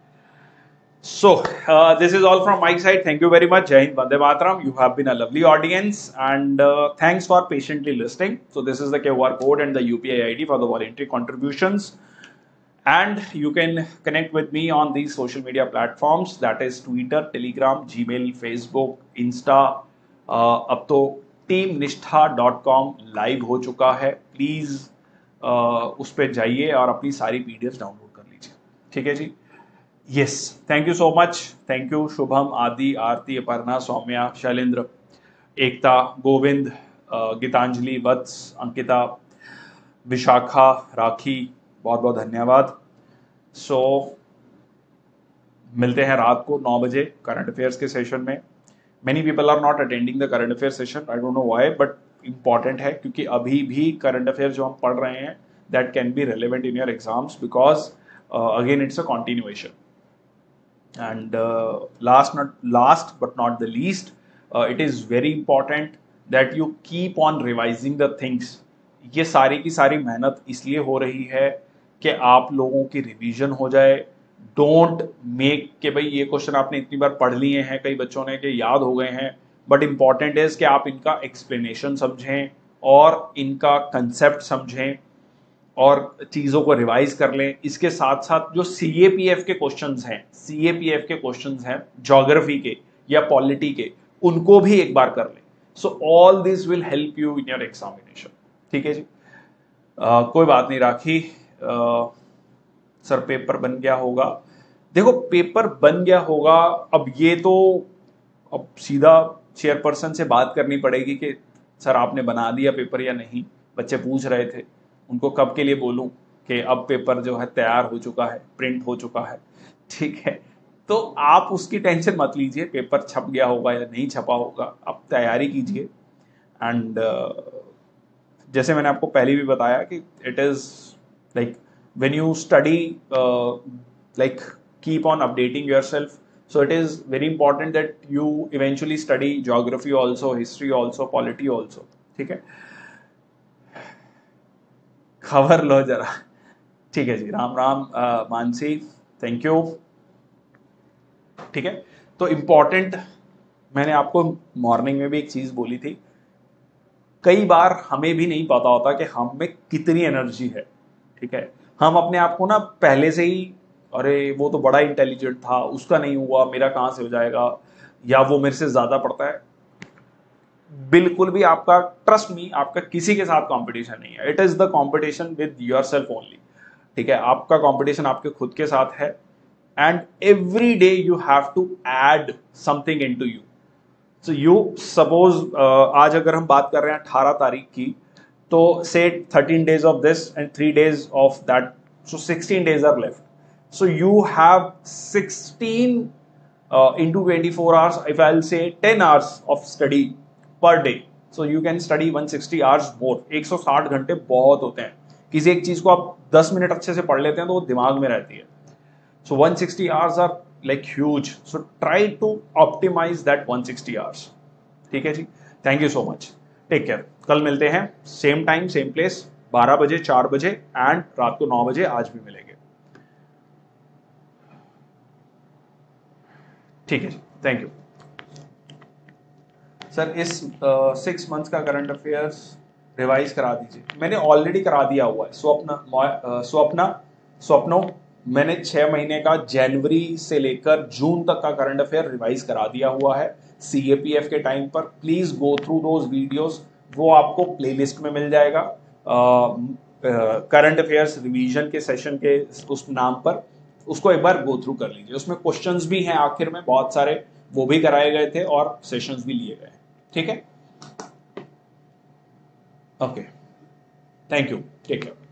So this is all from my side. Thank you very much. जय हिंद, वंदे मातरम. You have been a lovely audience and thanks for patiently listening. So this is the QR code and the U P I I D for the voluntary contributions. And you can connect with me on these social media platforms, that is Twitter, Telegram, Gmail, Facebook, Insta. uh, अब तो team निष्ठा dot com live हो चुका है. Please uh, उस पर जाइए और अपनी सारी पीडीएफ डाउनलोड कर लीजिए, ठीक है जी. Yes, thank you so much. Thank you Shubham, Adi, Aarti, Aparna, Saumya, Shailendra, एकता, गोविंद, गीतांजलि, वत्स, अंकिता, विशाखा, राखी, बहुत बहुत धन्यवाद. सो so, मिलते हैं रात को नौ बजे करंट अफेयर्स के सेशन में. Many people are not attending the current affair session, I don't know why, but important है क्योंकि अभी भी करंट अफेयर जो हम पढ़ रहे हैं that can be relevant in your exams, because again it's a continuation. And last not last but not the least, it is very important that you keep on revising the things. ये सारी की सारी मेहनत इसलिए हो रही है कि आप लोगों की रिवीजन हो जाए. डोंट मेक कि भाई ये क्वेश्चन आपने इतनी बार पढ़ लिए हैं, कई बच्चों ने कि याद हो गए हैं, बट इंपॉर्टेंट इज कि आप इनका एक्सप्लेनेशन समझें और इनका कंसेप्ट समझें और चीज़ों को रिवाइज कर लें. इसके साथ साथ जो सी ए पी एफ के क्वेश्चंस हैं, सी ए पी एफ के क्वेश्चंस हैं ज्योग्राफी के या पॉलिटी के, उनको भी एक बार कर लें. So all this will help you in your examination, ठीक है जी. uh, कोई बात नहीं राखी, uh, सर पेपर बन गया होगा. देखो पेपर बन गया होगा, अब ये तो अब सीधा चेयरपर्सन से बात करनी पड़ेगी कि सर आपने बना दिया पेपर या नहीं. बच्चे पूछ रहे थे, उनको कब के लिए बोलूं कि अब पेपर जो है तैयार हो चुका है, प्रिंट हो चुका है, ठीक है. तो आप उसकी टेंशन मत लीजिए, पेपर छप गया होगा या नहीं छपा होगा, आप तैयारी कीजिए. एंड uh, जैसे मैंने आपको पहले भी बताया कि it is like when you study, uh, like keep on updating yourself. So it is very important that you eventually study geography also, history also, polity also, ठीक है. खबर लो जरा, ठीक है जी. राम राम uh, मानसी, थैंक यू, ठीक है. तो इम्पॉर्टेंट मैंने आपको मॉर्निंग में भी एक चीज बोली थी, कई बार हमें भी नहीं पता होता कि हम में कितनी एनर्जी है, ठीक है। हम अपने आप को ना पहले से ही, अरे वो तो बड़ा इंटेलिजेंट था, उसका नहीं हुआ, मेरा कहाँ से हो जाएगा, या वो मेरे से ज्यादा पढ़ता है। बिल्कुल भी आपका, ट्रस्ट मी, आपका किसी के साथ कंपटीशन नहीं है। It is the competition with yourself only, ठीक है। आपका कंपटीशन आपके खुद के साथ है, and every day you have to add something into you. So you suppose आज अगर हम बात कर रहे हैं अठारह तारीख की, तो से thirteen days of this and three days of that, so sixteen days are left. So you have sixteen uh, into twenty-four hours, if I'll say ten hours of study per day. So you can study one hundred sixty hours more. एक सौ साठ घंटे बहुत होते हैं। किसी एक चीज को आप दस मिनट अच्छे से पढ़ लेते हैं तो वो दिमाग में रहती है। So one hundred sixty hours are like huge. So try to optimize that one hundred sixty hours. ठीक है जी, thank you so much, take care. कल मिलते हैं सेम टाइम सेम प्लेस, बारह बजे, चार बजे एंड रात को नौ बजे आज भी मिलेंगे। ठीक है जी, थैंक यू सर। इस सिक्स मंथ्स का करंट अफेयर्स रिवाइज करा दीजिए। मैंने ऑलरेडी करा दिया हुआ है। स्वप्न स्वप्ना स्वप्नो मैंने छह महीने का जनवरी से लेकर जून तक का करंट अफेयर रिवाइज करा दिया हुआ है सीएपीएफ के टाइम पर। Please go through those videos, वो आपको प्लेलिस्ट में मिल जाएगा करंट अफेयर्स रिवीजन के सेशन के उस नाम पर। उसको एक बार गो थ्रू कर लीजिए, उसमें क्वेश्चंस भी हैं आखिर में बहुत सारे, वो भी कराए गए थे और सेशंस भी लिए गए। ठीक है, okay, thank you, take care.